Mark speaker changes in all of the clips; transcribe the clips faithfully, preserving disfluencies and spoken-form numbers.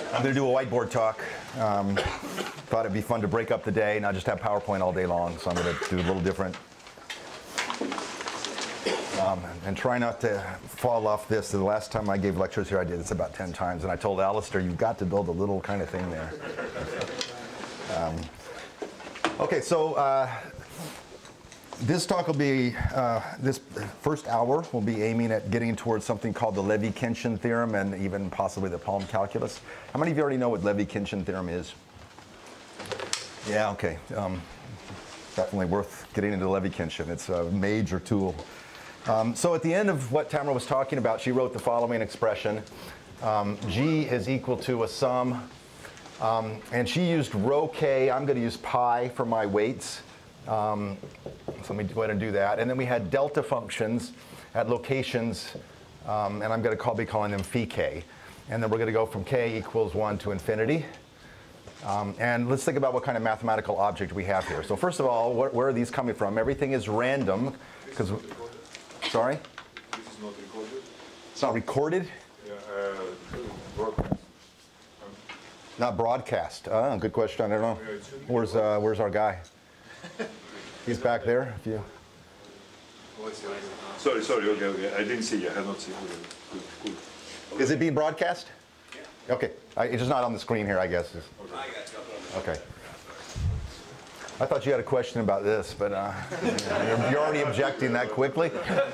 Speaker 1: I'm going to do a whiteboard talk. Um, thought it'd be fun to break up the day, not just have PowerPoint all day long, so I'm going to do a little different. Um, and try not to fall off this. The last time I gave lectures here, I did this about ten times, and I told Alistair, you've got to build a little kind of thing there. Um, okay, so uh, this talk will be, uh, this first hour will be aiming at getting towards something called the Levi-Kenshin theorem and even possibly the Palm calculus. How many of you already know what Levi-Kenshin theorem is? Yeah, okay. Um, definitely worth getting into Levi-Kenshin. It's a major tool. Um, so at the end of what Tamara was talking about, she wrote the following expression. Um, G is equal to a sum. Um, and she used rho k. I'm going to use pi for my weights. Um, so let me go ahead and do that. And then we had delta functions at locations. Um, and I'm going to call, be calling them phi k. And then we're going to go from k equals one to infinity. Um, and let's think about what kind of mathematical object we have here. So first of all, wh where are these coming from? Everything is random. because Sorry?
Speaker 2: This is not recorded.
Speaker 1: It's not recorded?
Speaker 2: Yeah, uh, broadcast. Um,
Speaker 1: Not broadcast. Ah, good question. I don't know.
Speaker 2: yeah, it should be
Speaker 1: Where's uh, where's our guy? He's back there. If you.
Speaker 2: Sorry, sorry, okay, okay. I didn't see you. I had not seen you. Good, good.
Speaker 1: Is it being broadcast? Yeah. Okay. I, it's just not on the screen here, I guess. It's, okay. I thought you had a question about this, but uh, you're, you're already objecting that quickly.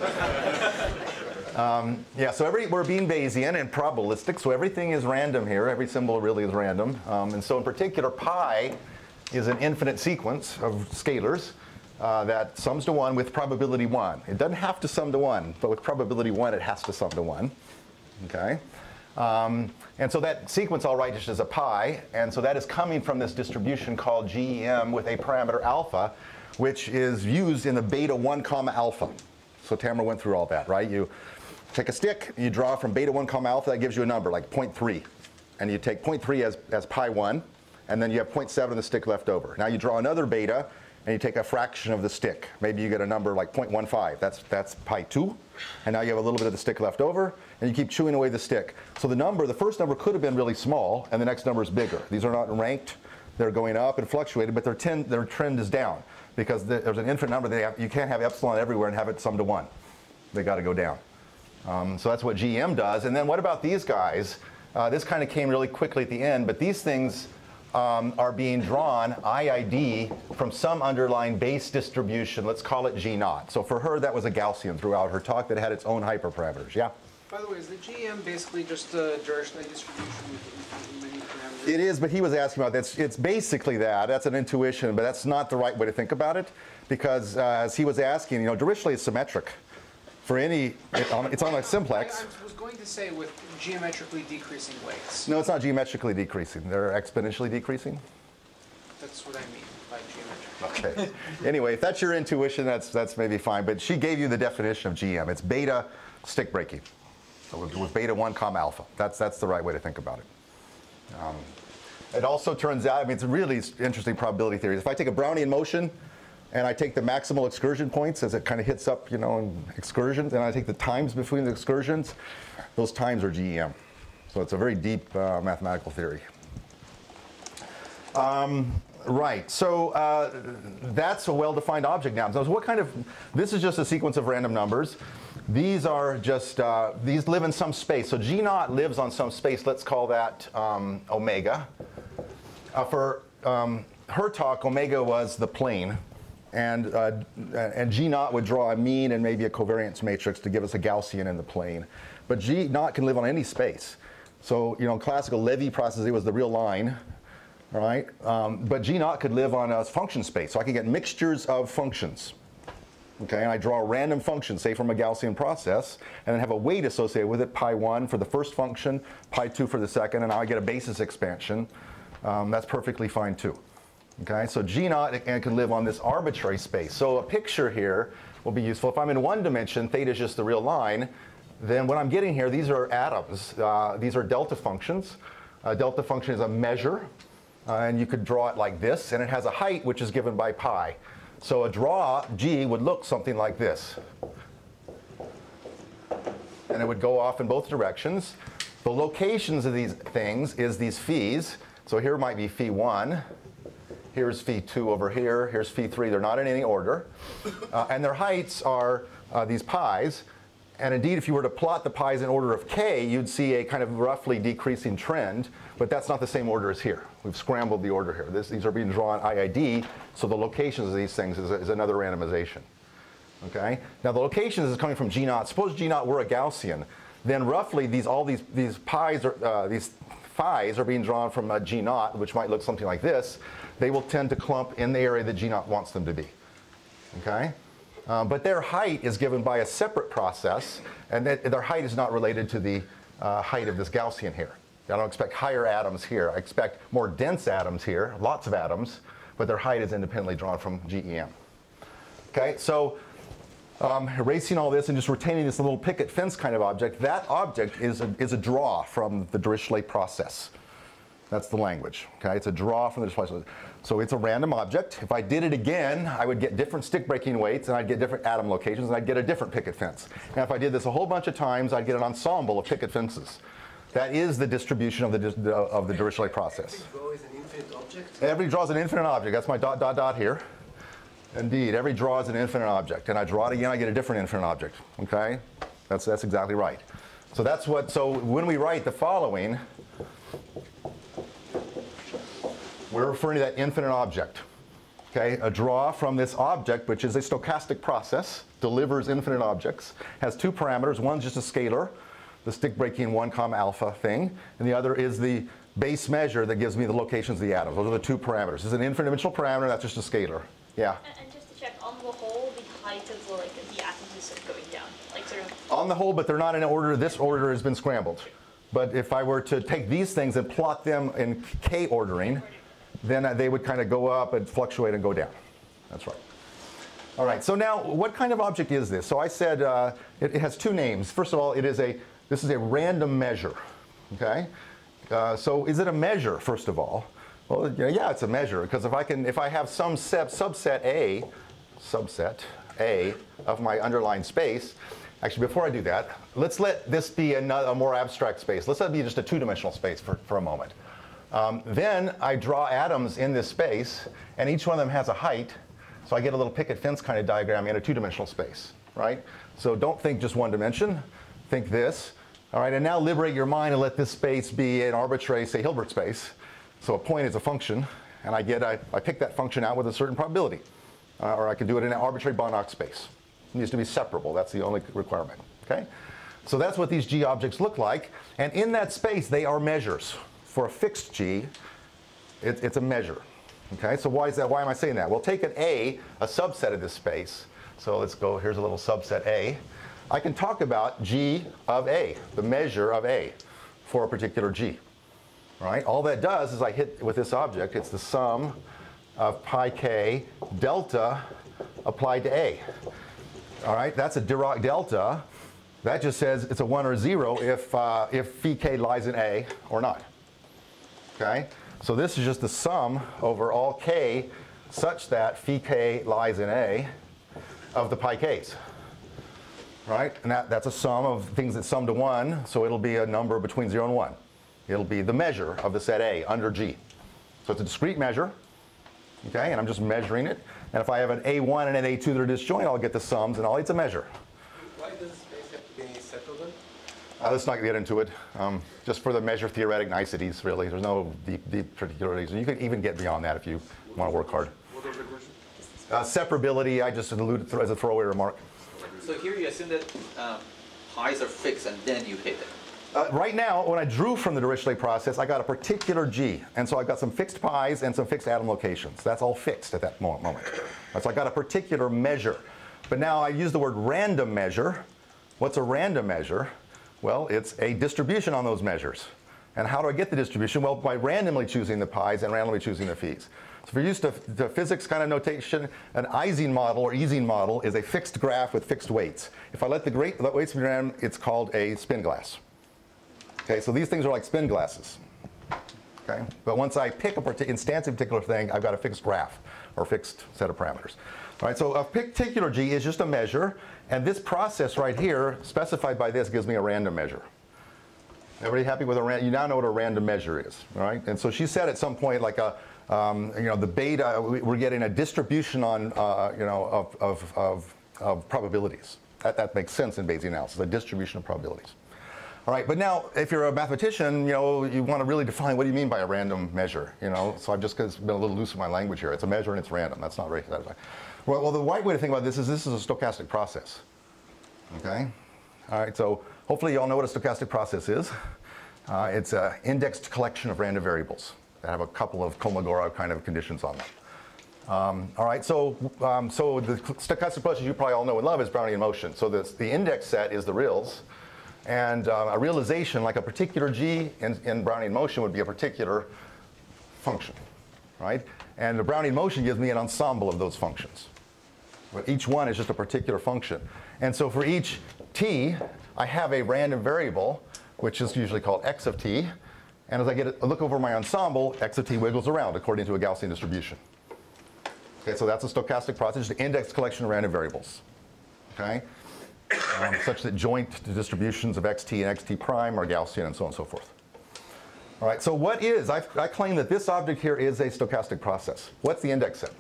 Speaker 1: Um, yeah, so every, we're being Bayesian and probabilistic, so everything is random here. Every symbol really is random. Um, and so in particular, pi is an infinite sequence of scalars uh, that sums to one with probability one. It doesn't have to sum to one, but with probability one, it has to sum to one. Okay? Um, and so that sequence I'll write just as a pi, and so that is coming from this distribution called G E M with a parameter alpha, which is used in the beta one comma alpha. So Tamara went through all that, right? You take a stick, you draw from beta one comma alpha, that gives you a number like zero point three. And you take zero point three as, as pi one, and then you have zero point seven of the stick left over. Now you draw another beta, and you take a fraction of the stick. Maybe you get a number like zero point one five. That's, that's pi two. And now you have a little bit of the stick left over, and you keep chewing away the stick. So the number, the first number could have been really small, and the next number is bigger. These are not ranked. They're going up and fluctuated, but their, ten, their trend is down because the, there's an infinite number. They have, you can't have epsilon everywhere and have it sum to one. They got to go down. Um, so that's what G E M does. And then what about these guys? Uh, this kind of came really quickly at the end, but these things um, are being drawn, I I D, from some underlying base distribution. Let's call it G naught. So for her, that was a Gaussian throughout her talk that had its own hyperparameters. Yeah?
Speaker 3: By the way, is the G E M basically just a directional distribution with many parameters?
Speaker 1: It is, but he was asking about that. It's, it's basically that. That's an intuition, but that's not the right way to think about it, because uh, as he was asking, you know, directionally it's symmetric. For any, it, um, it's on a simplex.
Speaker 3: I, I was going to say with geometrically decreasing weights.
Speaker 1: No, it's not geometrically decreasing. They're exponentially decreasing.
Speaker 3: That's what I mean by geometric.
Speaker 1: Okay. Anyway, if that's your intuition, that's that's maybe fine. But she gave you the definition of G E M. It's beta stick breaking. So with, with beta one comma alpha. That's that's the right way to think about it. Um, it also turns out, I mean, it's a really interesting probability theory. If I take a Brownian motion, and I take the maximal excursion points as it kind of hits up, you know, in excursions, and I take the times between the excursions, those times are G E M. So it's a very deep uh, mathematical theory. Um, right, so uh, that's a well-defined object now. So what kind of, this is just a sequence of random numbers. These are just, uh, these live in some space. So G naught lives on some space. Let's call that um, omega. Uh, for um, her talk, omega was the plane. And, uh, and G naught would draw a mean and maybe a covariance matrix to give us a Gaussian in the plane. But G naught can live on any space. So, you know, classical Levy process, it was the real line, right? Um, but G naught could live on a function space. So I can get mixtures of functions. Okay, and I draw a random function, say from a Gaussian process, and then have a weight associated with it, pi one for the first function, pi two for the second, and now I get a basis expansion. Um, that's perfectly fine too. Okay, so G naught it can live on this arbitrary space. So a picture here will be useful. If I'm in one dimension, theta is just the real line, then what I'm getting here, these are atoms. Uh, these are delta functions. A delta function is a measure, uh, and you could draw it like this, and it has a height which is given by pi. So a draw, G, would look something like this. And it would go off in both directions. The locations of these things is these phis. So here might be phi one. Here's phi two over here. Here's phi three. They're not in any order. Uh, and their heights are uh, these pi's. And indeed, if you were to plot the pi's in order of k, you'd see a kind of roughly decreasing trend. But that's not the same order as here. We've scrambled the order here. This, these are being drawn I I D. So the locations of these things is, is another randomization. Okay? Now the locations is coming from G naught. Suppose G naught were a Gaussian. Then roughly these all these these pi's are uh, these phi's are being drawn from uh, G naught, which might look something like this. They will tend to clump in the area that G naught wants them to be. Okay, um, but their height is given by a separate process, and that, their height is not related to the uh, height of this Gaussian here. I don't expect higher atoms here. I expect more dense atoms here, lots of atoms, but their height is independently drawn from G E M. Okay, so. Um, erasing all this and just retaining this little picket fence kind of object, that object is a, is a draw from the Dirichlet process. That's the language. Okay, it's a draw from the Dirichlet process. So it's a random object. If I did it again, I would get different stick breaking weights, and I'd get different atom locations, and I'd get a different picket fence. And if I did this a whole bunch of times, I'd get an ensemble of picket fences. That is the distribution of the, of the Dirichlet process.
Speaker 3: Every draw is an infinite object?
Speaker 1: Every draw is an infinite object. That's my dot, dot, dot here. Indeed, every draw is an infinite object, and I draw it again, I get a different infinite object. Okay, that's that's exactly right. So that's what. So when we write the following, we're referring to that infinite object. Okay, a draw from this object, which is a stochastic process, delivers infinite objects, has two parameters. One's just a scalar, the stick breaking one comma alpha thing, and the other is the base measure that gives me the locations of the atoms. Those are the two parameters. This is an infinite dimensional parameter. That's just a scalar. Yeah.
Speaker 4: And, and just to check, on the whole, the height of the, like, the atoms is sort of going down, like sort of.
Speaker 1: On the whole, but they're not in order. This order has been scrambled. But if I were to take these things and plot them in K ordering, then uh, they would kind of go up and fluctuate and go down. That's right. All right. So now, what kind of object is this? So I said uh, it, it has two names. First of all, it is a this is a random measure. Okay. Uh, so is it a measure? First of all. Well, yeah, it's a measure, because if I can, if I have some sub subset A, subset A of my underlying space, actually, before I do that, let's let this be a, a more abstract space. Let's let it be just a two-dimensional space for, for a moment. Um, then I draw atoms in this space, and each one of them has a height, so I get a little picket fence kind of diagram in a two-dimensional space, right? So don't think just one dimension, think this. All right, and now liberate your mind and let this space be an arbitrary, say, Hilbert space. So a point is a function, and I get I, I pick that function out with a certain probability, uh, or I can do it in an arbitrary Banach space. It needs to be separable. That's the only requirement. Okay, so that's what these G objects look like, and in that space they are measures. For a fixed G, it, it's a measure. Okay, so why is that? Why am I saying that? Well, take an A, a subset of this space. So let's go. Here's a little subset A. I can talk about G of A, the measure of A, for a particular G. Right? All that does is I hit with this object, it's the sum of pi k delta applied to A. All right, that's a Dirac delta. That just says it's a one or a zero if, uh, if phi k lies in A or not. Okay, so this is just the sum over all k such that phi k lies in A of the pi k's. Right, and that, that's a sum of things that sum to one, so it'll be a number between zero and one. It'll be the measure of the set A under G. So it's a discrete measure, okay, and I'm just measuring it. And if I have an A one and an A two that are disjoint, I'll get the sums, and all it's a measure.
Speaker 3: Why does space have to be settled then?
Speaker 1: Uh, let's not get into it. Um, just for the measure theoretic niceties, really. There's no deep, deep particularities. You can even get beyond that if you want to work hard.
Speaker 2: What was the question?
Speaker 1: Uh, separability, I just alluded to as a throwaway remark.
Speaker 5: So here you assume that um, highs are fixed and then you hit it.
Speaker 1: Uh, right now, when I drew from the Dirichlet process, I got a particular G. And so I got some fixed pi's and some fixed atom locations. That's all fixed at that moment. Right, so I got a particular measure. But now I use the word random measure. What's a random measure? Well, it's a distribution on those measures. And how do I get the distribution? Well, by randomly choosing the pi's and randomly choosing the phi's. So if you're used to, to physics kind of notation, an Ising model or Ising model is a fixed graph with fixed weights. If I let the great, let weights be random, it's called a spin glass. Okay, so these things are like spin glasses. Okay, but once I pick a partic- instance of a particular thing, I've got a fixed graph or fixed set of parameters. All right, so a particular G is just a measure, and this process right here, specified by this, gives me a random measure. Everybody happy with a random? You now know what a random measure is, all right? And so she said at some point, like a, um, you know, the beta, we- we're getting a distribution on, uh, you know, of, of, of, of probabilities. That, that makes sense in Bayesian analysis, a distribution of probabilities. All right, but now if you're a mathematician, you know, you want to really define what do you mean by a random measure, you know? So I've just been a little loose with my language here. It's a measure and it's random. That's not very satisfying. Well, well, the right way to think about this is this is a stochastic process. Okay? All right, so hopefully you all know what a stochastic process is. Uh, it's an indexed collection of random variables that have a couple of Kolmogorov kind of conditions on them. Um, all right, so um, so the stochastic process you probably all know and love is Brownian motion. So this, the index set is the reals, and uh, a realization, like a particular g in, in Brownian motion, would be a particular function, right? And the Brownian motion gives me an ensemble of those functions. But each one is just a particular function. And so for each t, I have a random variable, which is usually called x of t. And as I get a look over my ensemble, x of t wiggles around according to a Gaussian distribution. Okay, so that's a stochastic process, the indexed collection of random variables. Okay, um, such that joint distributions of xt and xt prime are Gaussian and so on and so forth. All right, so what is, I, I claim that this object here is a stochastic process. What's the index set?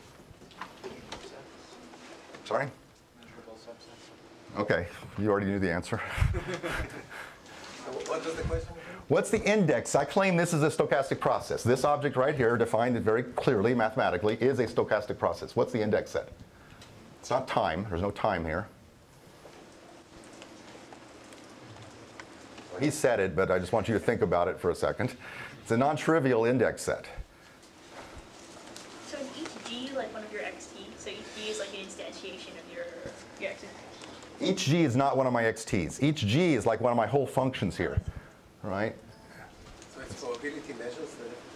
Speaker 1: Sorry?
Speaker 3: Measurable subsets.
Speaker 1: Okay, you already knew the answer.
Speaker 5: What was the question?
Speaker 1: What's the index? I claim this is a stochastic process. This object right here, defined very clearly mathematically, is a stochastic process. What's the index set? It's not time. There's no time here. He said it, but I just want you to think about it for a second. It's a non-trivial index set.
Speaker 4: So is each g like one of your xt? So each g is like an instantiation of your your xt.
Speaker 1: Each g is not one of my xt's. Each g is like one of my whole functions here, right?
Speaker 6: So it's probability measures.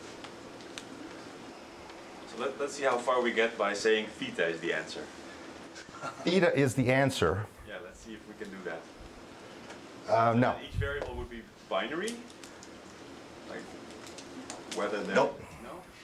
Speaker 2: So let, let's see how far we get by saying theta is the answer.
Speaker 1: Theta is the answer.
Speaker 2: Yeah, let's see if we can do that.
Speaker 1: Uh, no.
Speaker 2: Each variable would be binary? Like, whether they're...
Speaker 1: Nope.
Speaker 2: No?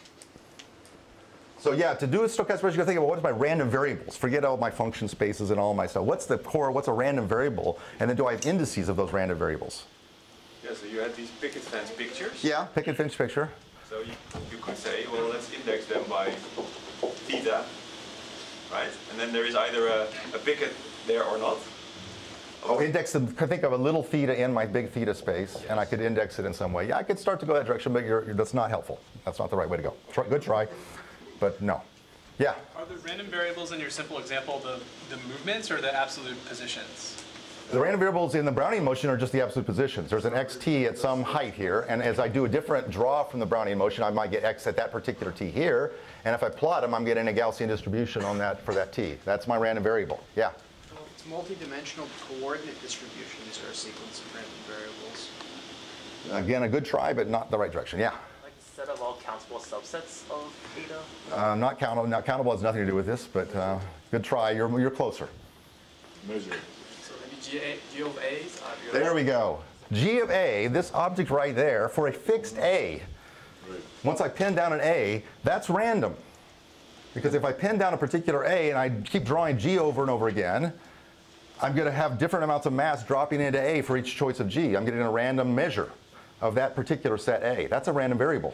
Speaker 1: So yeah, to do a stochastic process, you gotta think about what is my random variables. Forget all my function spaces and all my stuff. What's the core, what's a random variable? And then do I have indices of those random variables?
Speaker 2: Yeah, so you had these picket fence pictures.
Speaker 1: Yeah, pick and finish picture.
Speaker 2: So you, you could say, well, let's index them by theta, right? And then there is either a, a picket there or not.
Speaker 1: Oh, index them, could think of a little theta in my big theta space, and I could index it in some way. Yeah, I could start to go that direction, but you're, that's not helpful. That's not the right way to go. Try, good try, but no. Yeah?
Speaker 7: Are the random variables in your simple example the, the movements or the absolute positions?
Speaker 1: The random variables in the Brownian motion are just the absolute positions. There's an xt at some height here, and as I do a different draw from the Brownian motion, I might get x at that particular t here, and if I plot them, I'm getting a Gaussian distribution on that for that t. That's my random variable. Yeah?
Speaker 3: Well, it's multi-dimensional coordinate distribution. Is there a sequence of random variables?
Speaker 1: Again, a good try, but not the right direction. Yeah?
Speaker 8: Like a set of all countable subsets of theta?
Speaker 1: Uh, not countable. Not countable has nothing to do with this, but uh, good try. You're, you're closer.
Speaker 2: Measure.
Speaker 7: So maybe G, a, G of A's? Uh, G of
Speaker 1: There we go. G of A, this object right there, for a fixed A,
Speaker 2: Right.
Speaker 1: once I pin down an A, that's random. Because if I pin down a particular A and I keep drawing G over and over again, I'm going to have different amounts of mass dropping into A for each choice of G. I'm getting a random measure of that particular set A. That's a random variable.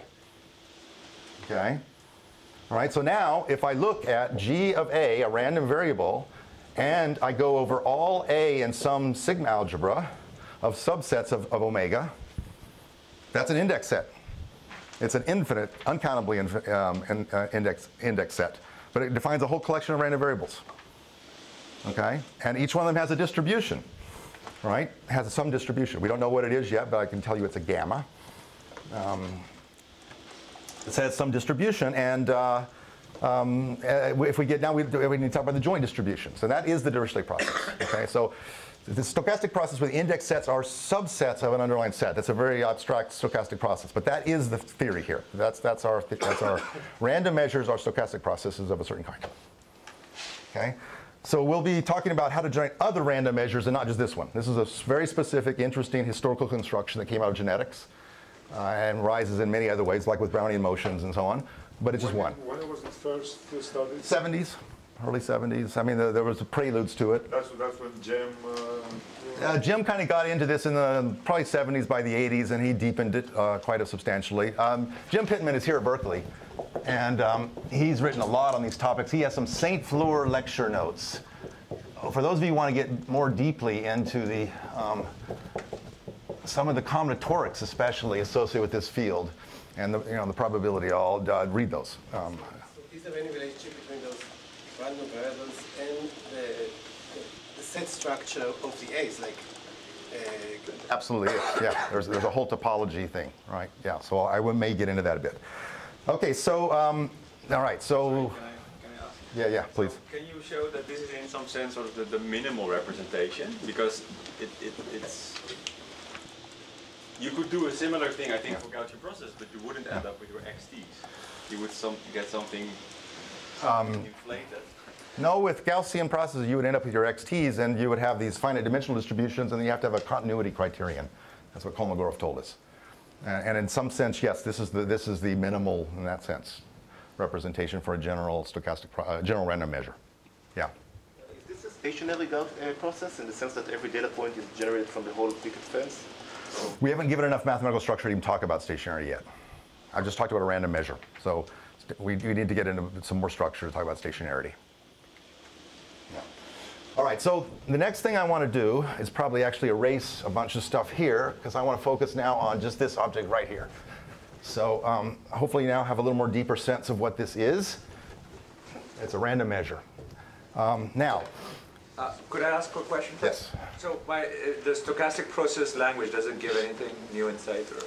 Speaker 1: Okay? All right, so now if I look at G of A, a random variable, and I go over all A in some sigma algebra of subsets of, of omega, that's an index set. It's an infinite, uncountably inf um, in, uh, index, index set. But it defines a whole collection of random variables. Okay? And each one of them has a distribution, right? It has some distribution. We don't know what it is yet, but I can tell you it's a gamma. Um, it has some distribution, and uh, um, uh, if we get now, we, we need to talk about the joint distribution. So that is the Dirichlet process. Okay? So the stochastic process with index sets are subsets of an underlying set. That's a very abstract stochastic process, but that is the theory here. That's, that's, our, that's our random measures are stochastic processes of a certain kind. Okay? So we'll be talking about how to generate other random measures and not just this one. This is a very specific, interesting historical construction that came out of genetics uh, and rises in many other ways, like with Brownian motions and so on, but it's just one.
Speaker 2: When was it first studied?
Speaker 1: seventies, early seventies. I mean, there, there was preludes to it.
Speaker 2: That's, that's when Jim... Uh,
Speaker 1: Uh, Jim kind of got into this in the probably seventies, by the eighties, and he deepened it uh, quite substantially. Um, Jim Pittman is here at Berkeley, and um, he's written a lot on these topics. He has some Saint Fleur lecture notes. For those of you who want to get more deeply into the um, some of the combinatorics, especially associated with this field, and the, you know, the probability, I'll uh, read those. Um,
Speaker 6: So is there any relationship between those random variables and the, the set structure of the A's? Like, uh,
Speaker 1: Absolutely is, yeah. There's, there's a whole topology thing, right? Yeah, so I will- may get into that a bit. Okay, so, um, all right, so,
Speaker 2: Can I, can I ask?
Speaker 1: yeah, yeah, please.
Speaker 2: So can you show that this is in some sense sort of the, the minimal representation? Because it, it, it's, you could do a similar thing, I think, for Gaussian process, but you wouldn't end up with your X Ts. You would some, get something inflated.
Speaker 1: No, with Gaussian processes, you would end up with your X Ts, and you would have these finite dimensional distributions, and then you have to have a continuity criterion. That's what Kolmogorov told us. And, and in some sense, yes, this is the this is the minimal, in that sense, representation for a general stochastic, pro uh, general random measure. Yeah.
Speaker 9: Is this a stationary Gauss uh, process in the sense that every data point is generated from the whole Picket fence?
Speaker 1: We haven't given enough mathematical structure to even talk about stationarity yet. I've just talked about a random measure. So we, we need to get into some more structure to talk about stationarity. Yeah. All right, so the next thing I want to do is probably actually erase a bunch of stuff here, because I want to focus now on just this object right here. So um, hopefully you now have a little more deeper sense of what this is. It's a random measure. Um, now,
Speaker 10: Uh, could I ask a question?
Speaker 1: yes.
Speaker 10: So my, uh, the stochastic process language doesn't give anything new insight, or?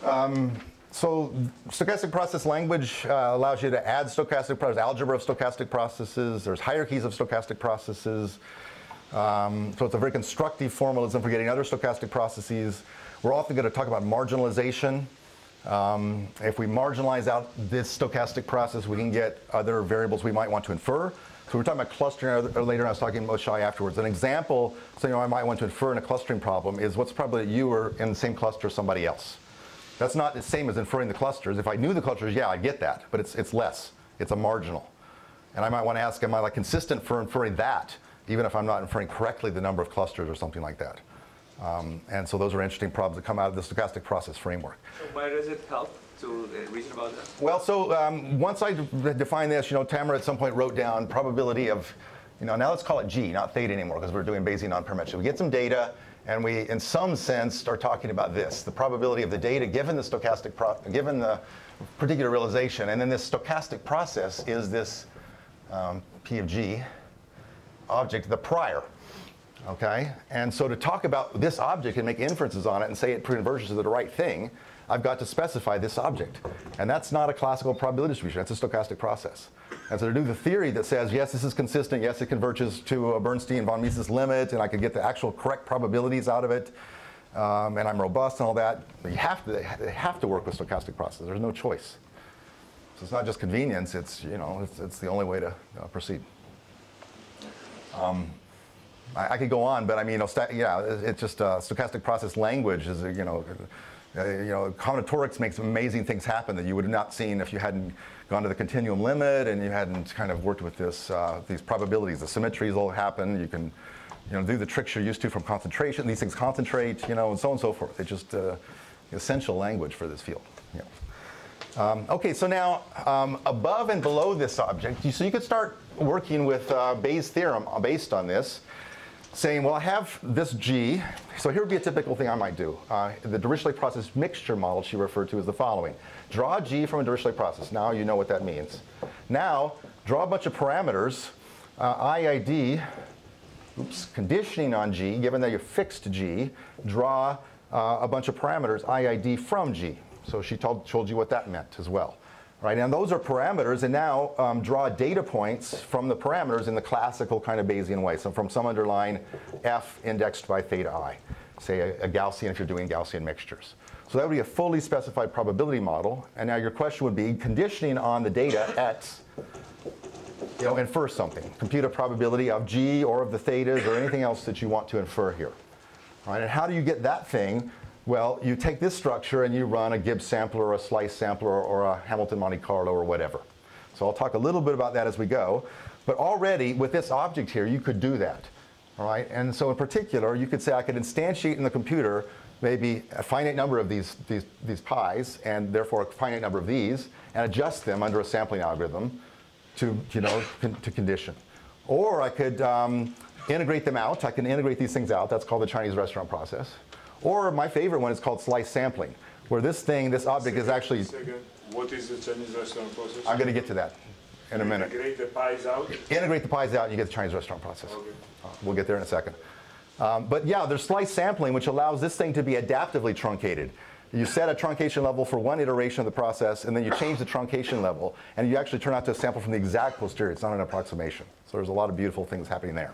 Speaker 1: So stochastic process language uh, allows you to add stochastic processes, algebra of stochastic processes. There's hierarchies of stochastic processes. Um, so it's a very constructive formalism for getting other stochastic processes. We're often going to talk about marginalization. Um, if we marginalize out this stochastic process, we can get other variables we might want to infer. So we're talking about clustering later, and I was talking about Shai afterwards. An example, so you know, I might want to infer in a clustering problem is what's probably that you are in the same cluster as somebody else. That's not the same as inferring the clusters. If I knew the clusters, yeah, I'd get that, but it's, it's less. It's a marginal. And I might want to ask, am I like consistent for inferring that, even if I'm not inferring correctly the number of clusters or something like that? Um, and so those are interesting problems that come out of the stochastic process framework.
Speaker 10: So why does it help to uh, reason about that?
Speaker 1: Well, so um, once I de define this, you know, Tamara at some point wrote down probability of, you know, now let's call it G, not theta anymore, because we're doing Bayesian non-parametric. We get some data, and we, in some sense, start talking about this, the probability of the data given the stochastic, pro given the particular realization. And then this stochastic process is this um, P of G object, the prior. Okay? And so to talk about this object and make inferences on it and say it pre-converges to the right thing, I've got to specify this object. And that's not a classical probability distribution. That's a stochastic process. And so to do the theory that says, yes, this is consistent, yes, it converges to a Bernstein-von Mises limit, and I can get the actual correct probabilities out of it, um, and I'm robust and all that, you have to, they have to work with stochastic processes. There's no choice. So it's not just convenience. It's, you know, it's, it's the only way to uh, proceed. Um, I, I could go on, but I mean, you know, yeah, it's it just uh, stochastic process language is, you know, uh, you know, combinatorics makes amazing things happen that you would have not seen if you hadn't gone to the continuum limit and you hadn't kind of worked with this, uh, these probabilities. The symmetries will happen. You can, you know, do the tricks you're used to from concentration. These things concentrate, you know, and so on and so forth. It's just uh, essential language for this field. Yeah. Um, okay, so now um, above and below this object, you, so you could start working with uh, Bayes' theorem based on this, saying, well, I have this G. So here would be a typical thing I might do. Uh, the Dirichlet process mixture model she referred to is the following. Draw a G from a Dirichlet process. Now you know what that means. Now, draw a bunch of parameters, uh, I I D, oops, conditioning on G, given that you fixed G, draw uh, a bunch of parameters, I I D from G. So she told, told you what that meant as well. Right, and those are parameters, and now um, draw data points from the parameters in the classical kind of Bayesian way. So from some underlying f indexed by theta I, say a, a Gaussian if you're doing Gaussian mixtures. So that would be a fully specified probability model. And now your question would be, conditioning on the data x, you know, infer something. Compute a probability of G or of the thetas or anything else that you want to infer here. All right, and how do you get that thing? Well, you take this structure and you run a Gibbs sampler or a slice sampler or, or a Hamilton Monte Carlo or whatever. So I'll talk a little bit about that as we go. But already with this object here, you could do that. All right, and so in particular, you could say I could instantiate in the computer maybe a finite number of these, these, these pi's, and therefore a finite number of these, and adjust them under a sampling algorithm to, you know, con to condition. Or I could um, integrate them out. I can integrate these things out. That's called the Chinese restaurant process. Or my favorite one is called slice sampling, where this thing, this object is actually...
Speaker 11: Second, what is the Chinese restaurant process?
Speaker 1: I'm going to get to that in a minute.
Speaker 11: Integrate the pies out?
Speaker 1: Integrate the pies out and you get the Chinese restaurant process.
Speaker 11: Okay.
Speaker 1: Uh, we'll get there in a second. Um, but yeah, there's slice sampling, which allows this thing to be adaptively truncated. You set a truncation level for one iteration of the process, and then you change the truncation level, and you actually turn out to a sample from the exact posterior. It's not an approximation. So there's a lot of beautiful things happening there.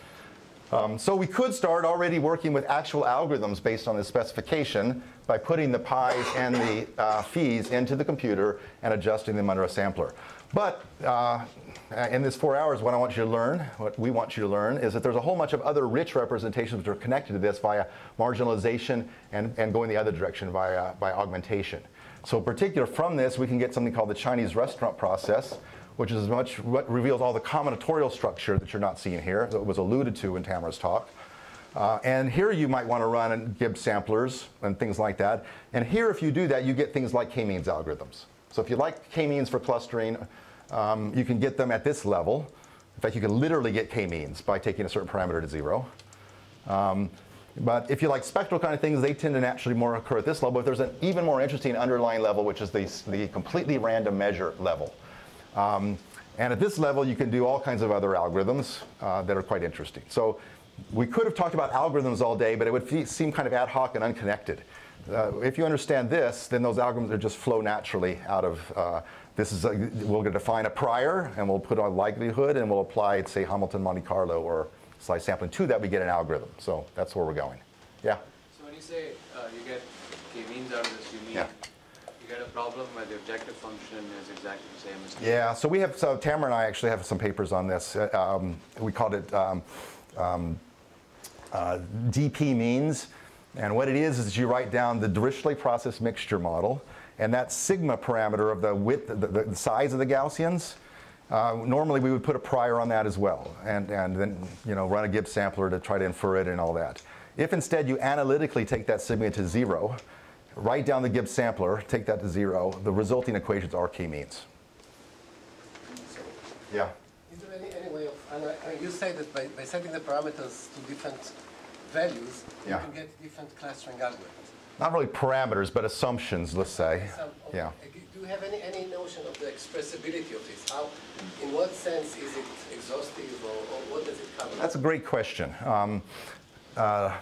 Speaker 1: Um, so we could start already working with actual algorithms based on this specification by putting the pi's and the uh, phi's into the computer and adjusting them under a sampler. But uh, in this four hours, what I want you to learn, what we want you to learn, is that there's a whole bunch of other rich representations which are connected to this via marginalization and, and going the other direction via by augmentation. So in particular, from this, we can get something called the Chinese restaurant process, which is much what reveals all the combinatorial structure that you're not seeing here, that was alluded to in Tamara's talk. Uh, and here you might want to run Gibbs samplers and things like that. And here, if you do that, you get things like k-means algorithms. So if you like k-means for clustering, um, you can get them at this level. In fact, you can literally get k-means by taking a certain parameter to zero. Um, but if you like spectral kind of things, they tend to naturally more occur at this level. But there's an even more interesting underlying level, which is the, the completely random measure level. Um, and at this level, you can do all kinds of other algorithms uh, that are quite interesting. So we could have talked about algorithms all day, but it would seem kind of ad hoc and unconnected. Uh, if you understand this, then those algorithms will just flow naturally out of uh, this. Is a, we'll define a prior, and we'll put a likelihood, and we'll apply, say, Hamilton Monte Carlo or slice sampling to that. We get an algorithm. So that's where we're going. Yeah.
Speaker 3: So when you say uh, you get k-means out of this, you mean
Speaker 1: yeah.
Speaker 3: you get a problem where the objective function is exactly the same as.
Speaker 1: Yeah. So we have. So Tamara and I actually have some papers on this. Uh, um, we called it um, um, uh, D P means. And what it is is you write down the Dirichlet process mixture model, and that sigma parameter of the width, the, the size of the Gaussians. Uh, normally, we would put a prior on that as well, and and then you know run a Gibbs sampler to try to infer it and all that. If instead you analytically take that sigma to zero, write down the Gibbs sampler, take that to zero, the resulting equations are k-means. Yeah.
Speaker 6: Is there any, any way of, and I, you say that by, by setting the parameters to different values,
Speaker 1: yeah.
Speaker 6: you can get different clustering algorithms.
Speaker 1: Not really parameters, but assumptions, let's say.
Speaker 6: Some, okay.
Speaker 1: Yeah.
Speaker 6: Do you have any, any notion of the expressibility of this? How, in what sense is it exhaustive, or, or what does it cover?
Speaker 1: That's a great question. Um, uh,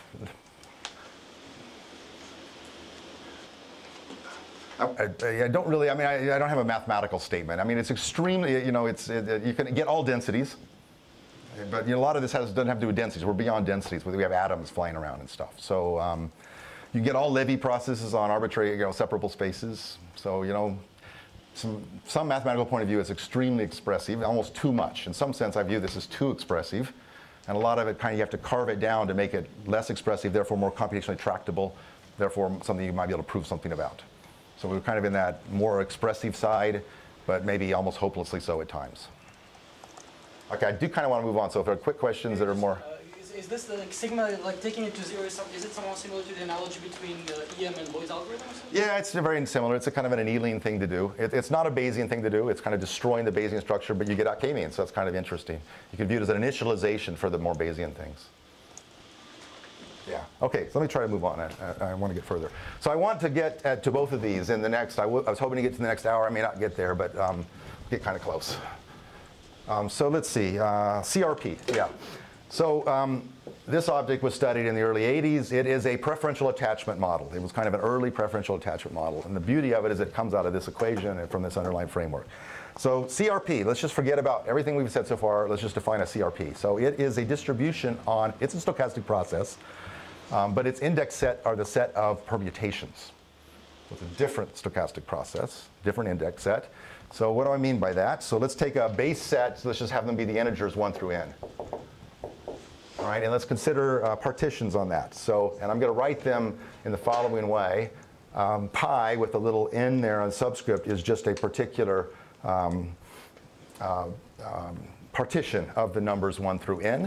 Speaker 1: I, I, I don't really, I mean, I, I don't have a mathematical statement. I mean, it's extremely, you know, it's, it, you can get all densities. But you know, a lot of this has, doesn't have to do with densities. We're beyond densities. We have atoms flying around and stuff. So um, you get all Levy processes on arbitrary, you know, separable spaces. So you know, some some mathematical point of view, it's extremely expressive, almost too much. In some sense, I view this as too expressive, and a lot of it kind of you have to carve it down to make it less expressive, therefore more computationally tractable, therefore something you might be able to prove something about. So we're kind of in that more expressive side, but maybe almost hopelessly so at times. Okay, I do kind of want to move on. So if there are quick questions that are more.
Speaker 12: Uh, is, is this the like, sigma, like taking it to zero? Is, some, is it somewhat similar to the analogy between uh, E M and Boy's algorithms?
Speaker 1: Yeah, it's very similar. It's a kind of an annealing thing to do. It, it's not a Bayesian thing to do. It's kind of destroying the Bayesian structure, but you get out k-means, so that's kind of interesting. You can view it as an initialization for the more Bayesian things. Yeah. Okay, so let me try to move on. I, I, I want to get further. So I want to get uh, to both of these in the next. I, w I was hoping to get to the next hour. I may not get there, but um, get kind of close. Um, so let's see, uh, C R P, yeah. So um, this object was studied in the early eighties. It is a preferential attachment model. It was kind of an early preferential attachment model. And the beauty of it is it comes out of this equation and from this underlying framework. So C R P, let's just forget about everything we've said so far. Let's just define a C R P. So it is a distribution on, it's a stochastic process, um, but its index set are the set of permutations. It's a different stochastic process, different index set. So what do I mean by that? So let's take a base set. So let's just have them be the integers one through n. All right, and let's consider uh, partitions on that. So, and I'm going to write them in the following way. Um, pi with a little n there on subscript is just a particular um, uh, um, partition of the numbers one through n.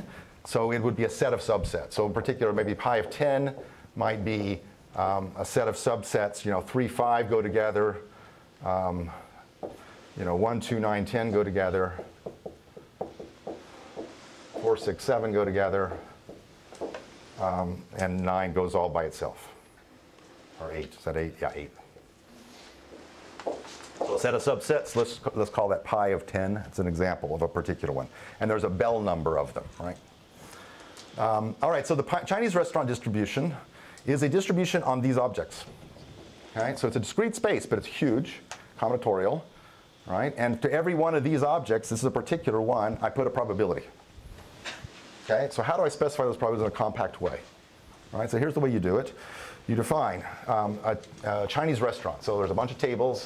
Speaker 1: So it would be a set of subsets. So in particular, maybe pi of ten might be um, a set of subsets. You know, three, five go together. Um, you know, one, two, nine, ten go together. four, six, seven go together. Um, and nine goes all by itself. Or eight. Is that eight? Yeah, eight. So a set of subsets, let's, let's call that pi of ten. It's an example of a particular one. And there's a Bell number of them, right? Um, all right, so the pi Chinese restaurant distribution is a distribution on these objects. Okay, so it's a discrete space, but it's huge, combinatorial, right? And to every one of these objects, this is a particular one, I put a probability. Okay, so how do I specify those probabilities in a compact way? All right, so here's the way you do it. You define um, a, a Chinese restaurant. So there's a bunch of tables,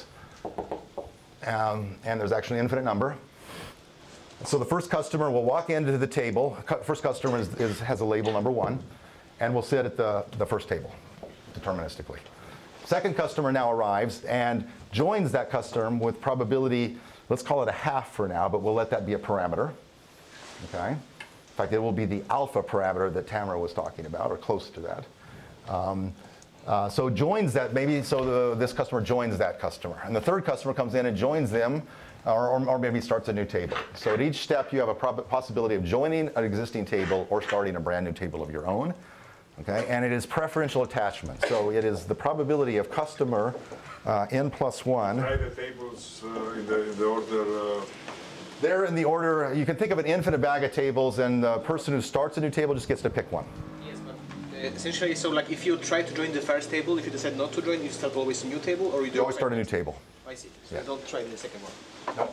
Speaker 1: um, and there's actually an infinite number. So the first customer will walk into the table. First customer is, is, has a label number one, and will sit at the, the first table, deterministically. Second customer now arrives and joins that customer with probability, let's call it a half for now, but we'll let that be a parameter. Okay. In fact, it will be the alpha parameter that Tamara was talking about, or close to that. Um, uh, so joins that, maybe, so the, this customer joins that customer. And the third customer comes in and joins them, or, or, or maybe starts a new table. So at each step, you have a prob possibility of joining an existing table or starting a brand new table of your own. Okay? And it is preferential attachment. So it is the probability of customer uh, n plus one.
Speaker 11: Try the tables uh, in, the, in the order. Uh,
Speaker 1: They're in the order, you can think of an infinite bag of tables, and the person who starts a new table just gets to pick one.
Speaker 3: Yes, but uh, essentially, so like if you try to join the first table, if you decide not to join, you start always a new table, or you do
Speaker 1: You always start a new table.
Speaker 3: I see. So
Speaker 1: Yeah.
Speaker 3: you don't try the second one.
Speaker 1: No.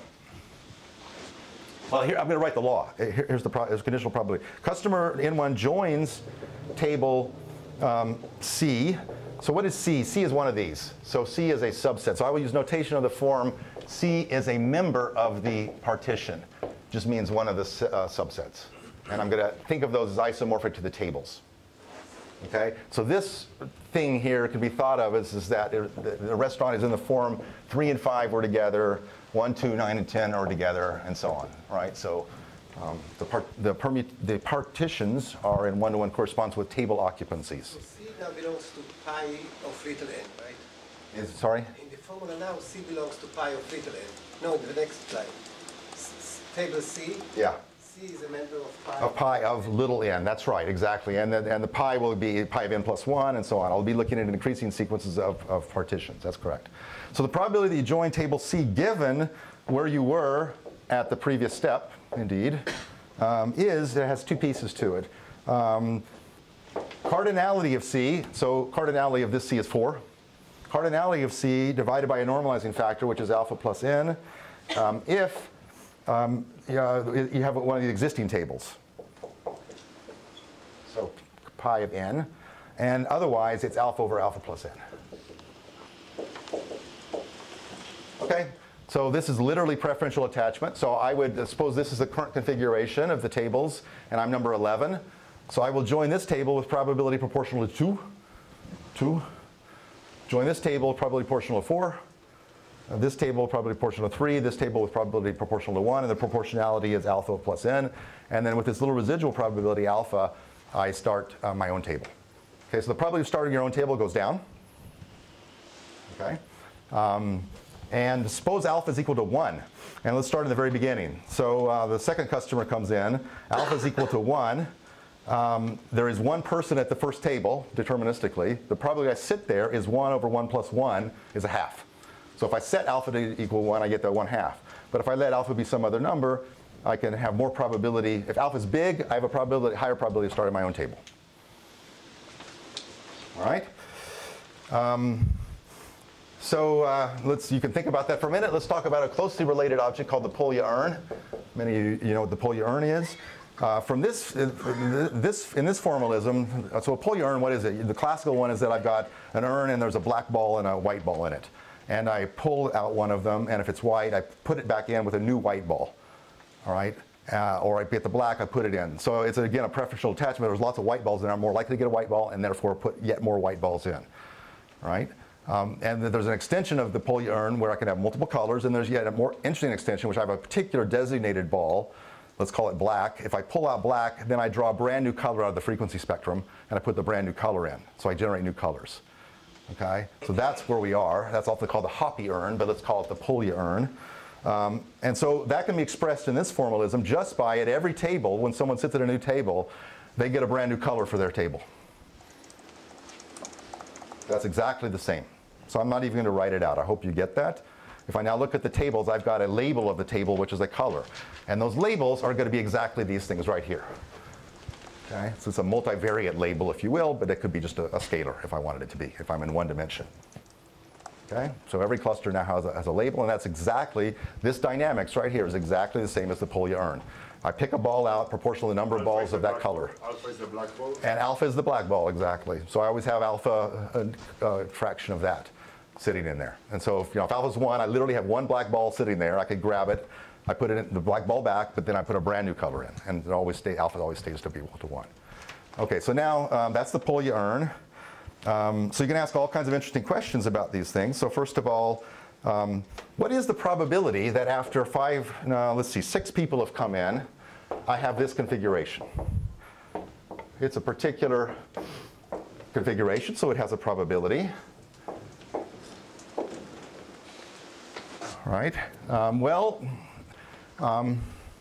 Speaker 1: Well, here, I'm going to write the law. Here, here's the pro here's conditional probability. Customer N one joins table um, C. So what is C? C is one of these. So C is a subset. So I will use notation of the form C is a member of the partition. Just means one of the uh, subsets. And I'm going to think of those as isomorphic to the tables. Okay? So this thing here can be thought of as is that the, the restaurant is in the form three and five were together, one, two, nine, and ten are together, and so on. Right? So um, the, part, the, the partitions are in one-to-one corresponds with table occupancies.
Speaker 6: So C now belongs to pi of little n, right?
Speaker 1: Is, sorry?
Speaker 6: In the formula now, C belongs to pi of little n. No, in the next slide. S s table C.
Speaker 1: Yeah.
Speaker 6: C is a member of pi.
Speaker 1: Of pi of little n, that's right, exactly. And the, and the pi will be pi of n plus one, and so on. I'll be looking at increasing sequences of, of partitions, that's correct. So the probability that you join table C given where you were at the previous step, indeed, um, is, it has two pieces to it. Um, cardinality of C, so cardinality of this C is four. Cardinality of C divided by a normalizing factor, which is alpha plus n, um, if um, you, know, you have one of the existing tables. So pi of n. And otherwise, it's alpha over alpha plus n. Okay, so this is literally preferential attachment. So I would uh, suppose this is the current configuration of the tables, and I'm number eleven. So I will join this table with probability proportional to two. two. Join this table, probability proportional to four. Uh, this table, probability proportional to three. This table with probability proportional to one. And the proportionality is alpha plus n. And then with this little residual probability alpha, I start uh, my own table. Okay, so the probability of starting your own table goes down. Okay. Um, and suppose alpha is equal to one. And let's start in the very beginning. So uh, the second customer comes in. Alpha is equal to one. Um, there is one person at the first table, deterministically. The probability I sit there is one over one plus one is a half. So if I set alpha to equal one, I get that one half. But if I let alpha be some other number, I can have more probability. If alpha is big, I have a probability, higher probability of starting my own table. All right? Um, so uh, let's, you can think about that for a minute. Let's talk about a closely related object called the Polya urn. Many of you, you know what the Polya urn is. Uh, from this, uh, this, in this formalism, so a Polya urn, what is it? The classical one is that I've got an urn and there's a black ball and a white ball in it. And I pull out one of them, and if it's white, I put it back in with a new white ball. All right? Uh, or I get the black, I put it in. So it's, again, a preferential attachment. There's lots of white balls in there. I'm more likely to get a white ball, and therefore put yet more white balls in. All right? Um, and there's an extension of the Polya urn where I can have multiple colors, and there's yet a more interesting extension, which I have a particular designated ball let's call it black. If I pull out black, then I draw a brand new color out of the frequency spectrum, and I put the brand new color in. So I generate new colors. Okay? So that's where we are. That's often called the Hoppe urn, but let's call it the Polya urn. Um, and so that can be expressed in this formalism just by at every table, when someone sits at a new table, they get a brand new color for their table. That's exactly the same. So I'm not even going to write it out. I hope you get that. If I now look at the tables, I've got a label of the table, which is a color. And those labels are going to be exactly these things right here. Okay? So it's a multivariate label, if you will, but it could be just a, a scalar if I wanted it to be, if I'm in one dimension. Okay? So every cluster now has a, has a label, and that's exactly, this dynamics right here is exactly the same as the Polya urn. I pick a ball out proportional to the number of balls of that color.
Speaker 11: Alpha is the black ball?
Speaker 1: And alpha is the black ball, exactly. So I always have alpha, a, a fraction of that sitting in there. And so if, you know, if alpha is one, I literally have one black ball sitting there. I could grab it, I put it in the black ball back, but then I put a brand new color in. And it always stay, alpha always stays to be equal to one. Okay, so now um, that's the Polya urn. Um, so you can ask all kinds of interesting questions about these things. So first of all, um, what is the probability that after five, no, let's see, six people have come in, I have this configuration? It's a particular configuration, so it has a probability. Right? Um, well, um,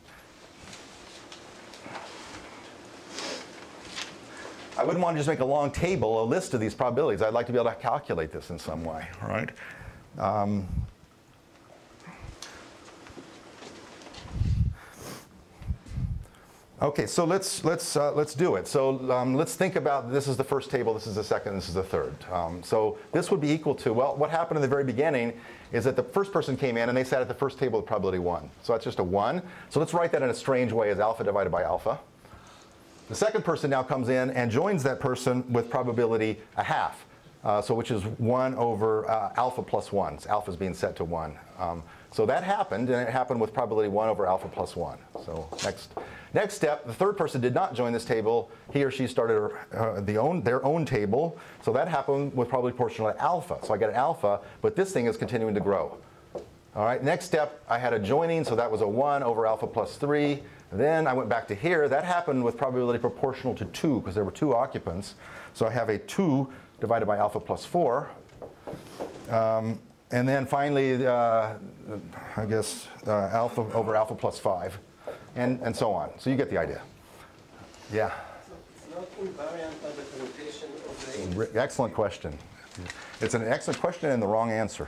Speaker 1: I wouldn't want to just make a long table, a list of these probabilities. I'd like to be able to calculate this in some way, right? Um, okay, so let's let's uh, let's do it. So um, let's think about, this is the first table, this is the second, this is the third. Um, so this would be equal to, well, what happened in the very beginning is that the first person came in and they sat at the first table with probability one. So that's just a one. So let's write that in a strange way as alpha divided by alpha. The second person now comes in and joins that person with probability a half, uh, so which is one over uh, alpha plus one. So alpha is being set to one. Um, so that happened, and it happened with probability one over alpha plus one. So next, next step, the third person did not join this table. He or she started uh, the own, their own table. So that happened with probability proportional to alpha. So I get an alpha, but this thing is continuing to grow. All right, next step, I had a joining, so that was a one over alpha plus three. Then I went back to here. That happened with probability proportional to two, because there were two occupants. So I have a two divided by alpha plus four. Um, and then finally, uh, I guess, uh, alpha over alpha plus five, and, and so on. So you get the idea. Yeah?
Speaker 6: So it's not invariant by the permutation of the...
Speaker 1: Excellent question. It's an excellent question and the wrong answer.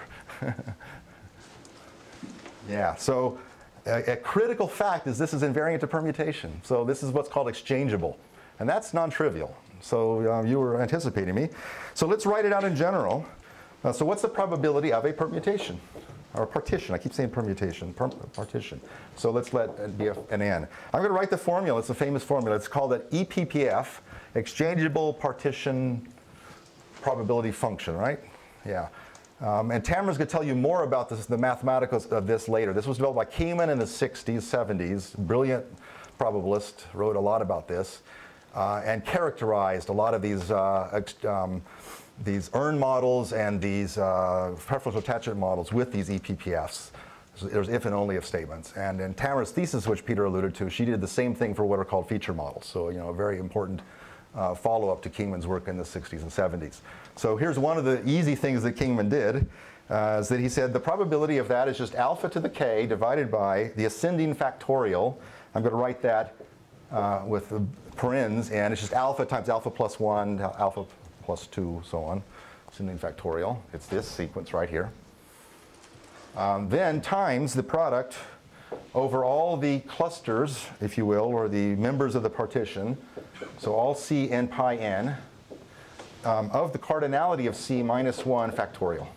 Speaker 1: Yeah, so a, a critical fact is this is invariant to permutation. So this is what's called exchangeable. And that's non-trivial. So um, you were anticipating me. So let's write it out in general. Uh, so what's the probability of a permutation? Or partition. I keep saying permutation. Per partition. So let's let it be a, an n. I'm going to write the formula. It's a famous formula. It's called an E P P F, exchangeable partition probability function, right? Yeah. Um, and Tamara's going to tell you more about this, the mathematics of this later. This was developed by Kieman in the sixties, seventies. Brilliant probabilist, wrote a lot about this, uh, and characterized a lot of these uh, um, these urn models and these uh, preferential attachment models with these E P P Fs. So there's if and only if statements. And in Tamara's thesis, which Peter alluded to, she did the same thing for what are called feature models. So, you know, a very important uh, follow-up to Kingman's work in the sixties and seventies. So here's one of the easy things that Kingman did, uh, is that he said the probability of that is just alpha to the k divided by the ascending factorial. I'm going to write that uh, with the parens, and it's just alpha times alpha plus one, alpha plus two, so on, ascending factorial. It's this sequence right here. Um, then times the product over all the clusters, if you will, or the members of the partition, so all C n pi n, um, of the cardinality of C minus one factorial.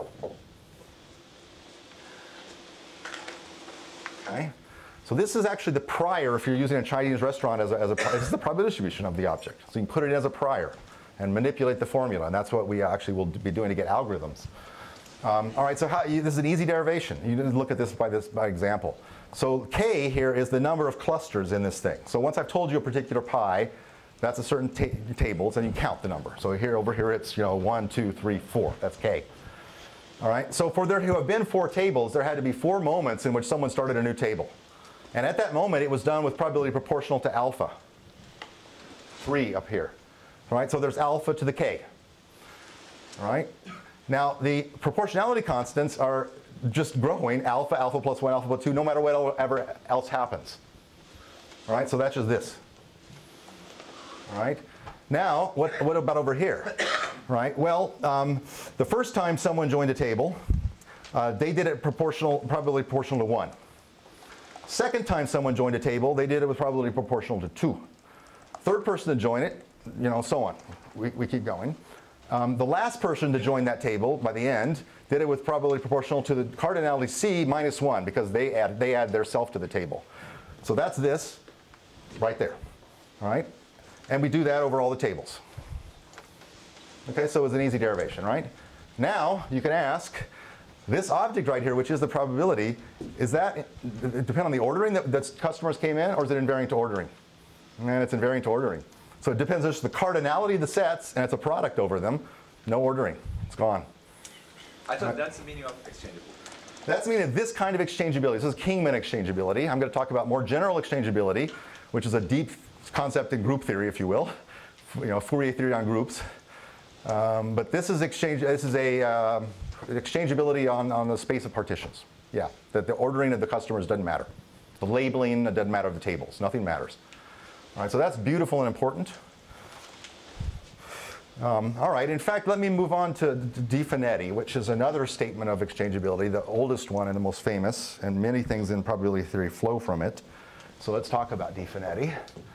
Speaker 1: Okay? So this is actually the prior if you're using a Chinese restaurant as a, as a this is the probability distribution of the object. So you can put it as a prior and manipulate the formula, and that's what we actually will be doing to get algorithms. Um, all right, so how, you, this is an easy derivation. You didn't look at this by this by example. So k here is the number of clusters in this thing. So once I've told you a particular pi, that's a certain ta tables, and you count the number. So here, over here, it's you know one, two, three, four. That's k. All right. So for there to have been four tables, there had to be four moments in which someone started a new table. And at that moment, it was done with probability proportional to alpha. three up here. All right, so there's alpha to the k. All right. Now, the proportionality constants are just growing, alpha, alpha plus one, alpha plus two, no matter whatever else happens. All right, so that's just this. All right. Now, what, what about over here? Right. Well, um, the first time someone joined a table, uh, they did it proportional, probability proportional to one. Second time someone joined a table, they did it with probability proportional to two. Third person to join it, you know, so on. We, we keep going. Um, the last person to join that table by the end did it with probability proportional to the cardinality C minus one because they add, they add their self to the table. So that's this right there. All right? And we do that over all the tables. Okay, so it's an easy derivation, right? Now you can ask, this object right here, which is the probability, is that, it depend on the ordering that, that customers came in, or is it invariant to ordering? And it's invariant to ordering. So it depends on the cardinality of the sets, and it's a product over them. No ordering. It's gone.
Speaker 10: I thought that's the meaning of exchangeable.
Speaker 1: That's the meaning of this kind of exchangeability. This is Kingman exchangeability. I'm going to talk about more general exchangeability, which is a deep concept in group theory, if you will. You know, Fourier theory on groups. Um, but this is exchange. This is a uh, exchangeability on, on the space of partitions. Yeah, that the ordering of the customers doesn't matter. The labeling, it doesn't matter of the tables. Nothing matters. All right, so that's beautiful and important. Um, all right, in fact, let me move on to Di Finetti, which is another statement of exchangeability, the oldest one and the most famous, and many things in probability theory flow from it. So let's talk about Di Finetti.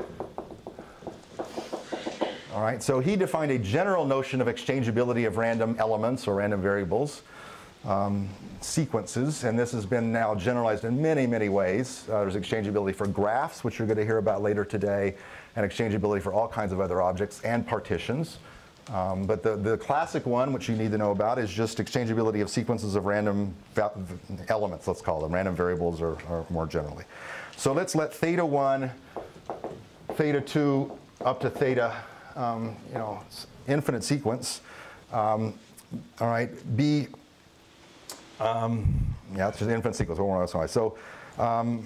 Speaker 1: All right, so he defined a general notion of exchangeability of random elements or random variables, um, sequences, and this has been now generalized in many, many ways. Uh, there's exchangeability for graphs, which you're going to hear about later today, and exchangeability for all kinds of other objects and partitions. Um, but the, the classic one, which you need to know about, is just exchangeability of sequences of random elements, let's call them, random variables or, or more generally. So let's let theta one, theta two, up to theta, um, you know, infinite sequence, um, all right, be, um, yeah, it's just an infinite sequence. So um,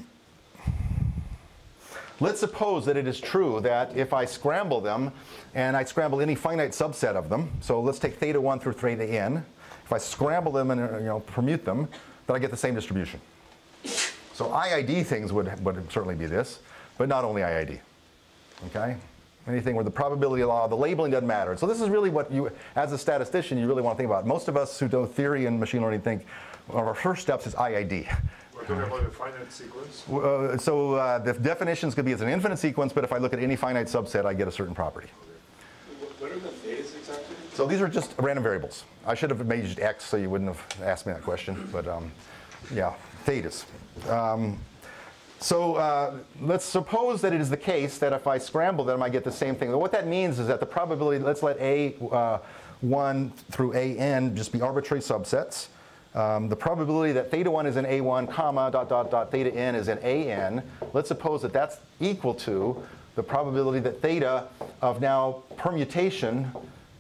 Speaker 1: let's suppose that it is true that if I scramble them, and I scramble any finite subset of them, so let's take theta one through theta n. If I scramble them and you know, permute them, then I get the same distribution. So I I D things would, would certainly be this, but not only I I D. Okay? Anything where the probability law, the labeling doesn't matter. So this is really what you, as a statistician, you really want to think about. Most of us who do theory and machine learning think one of our first steps is I I D.
Speaker 11: We're talking about a finite sequence.
Speaker 1: Uh, so uh, the definitions could be as an infinite sequence, but if I look at any finite subset, I get a certain property.
Speaker 2: What are the thetas exactly?
Speaker 1: So these are just random variables. I should have made it X so you wouldn't have asked me that question, but um, yeah, thetas. Um, so uh, let's suppose that it is the case that if I scramble them, I get the same thing. What that means is that the probability, let's let A one through A n just be arbitrary subsets. Um, the probability that theta one is in A one, comma, dot, dot, dot, theta n is in A n, let's suppose that that's equal to the probability that theta of now permutation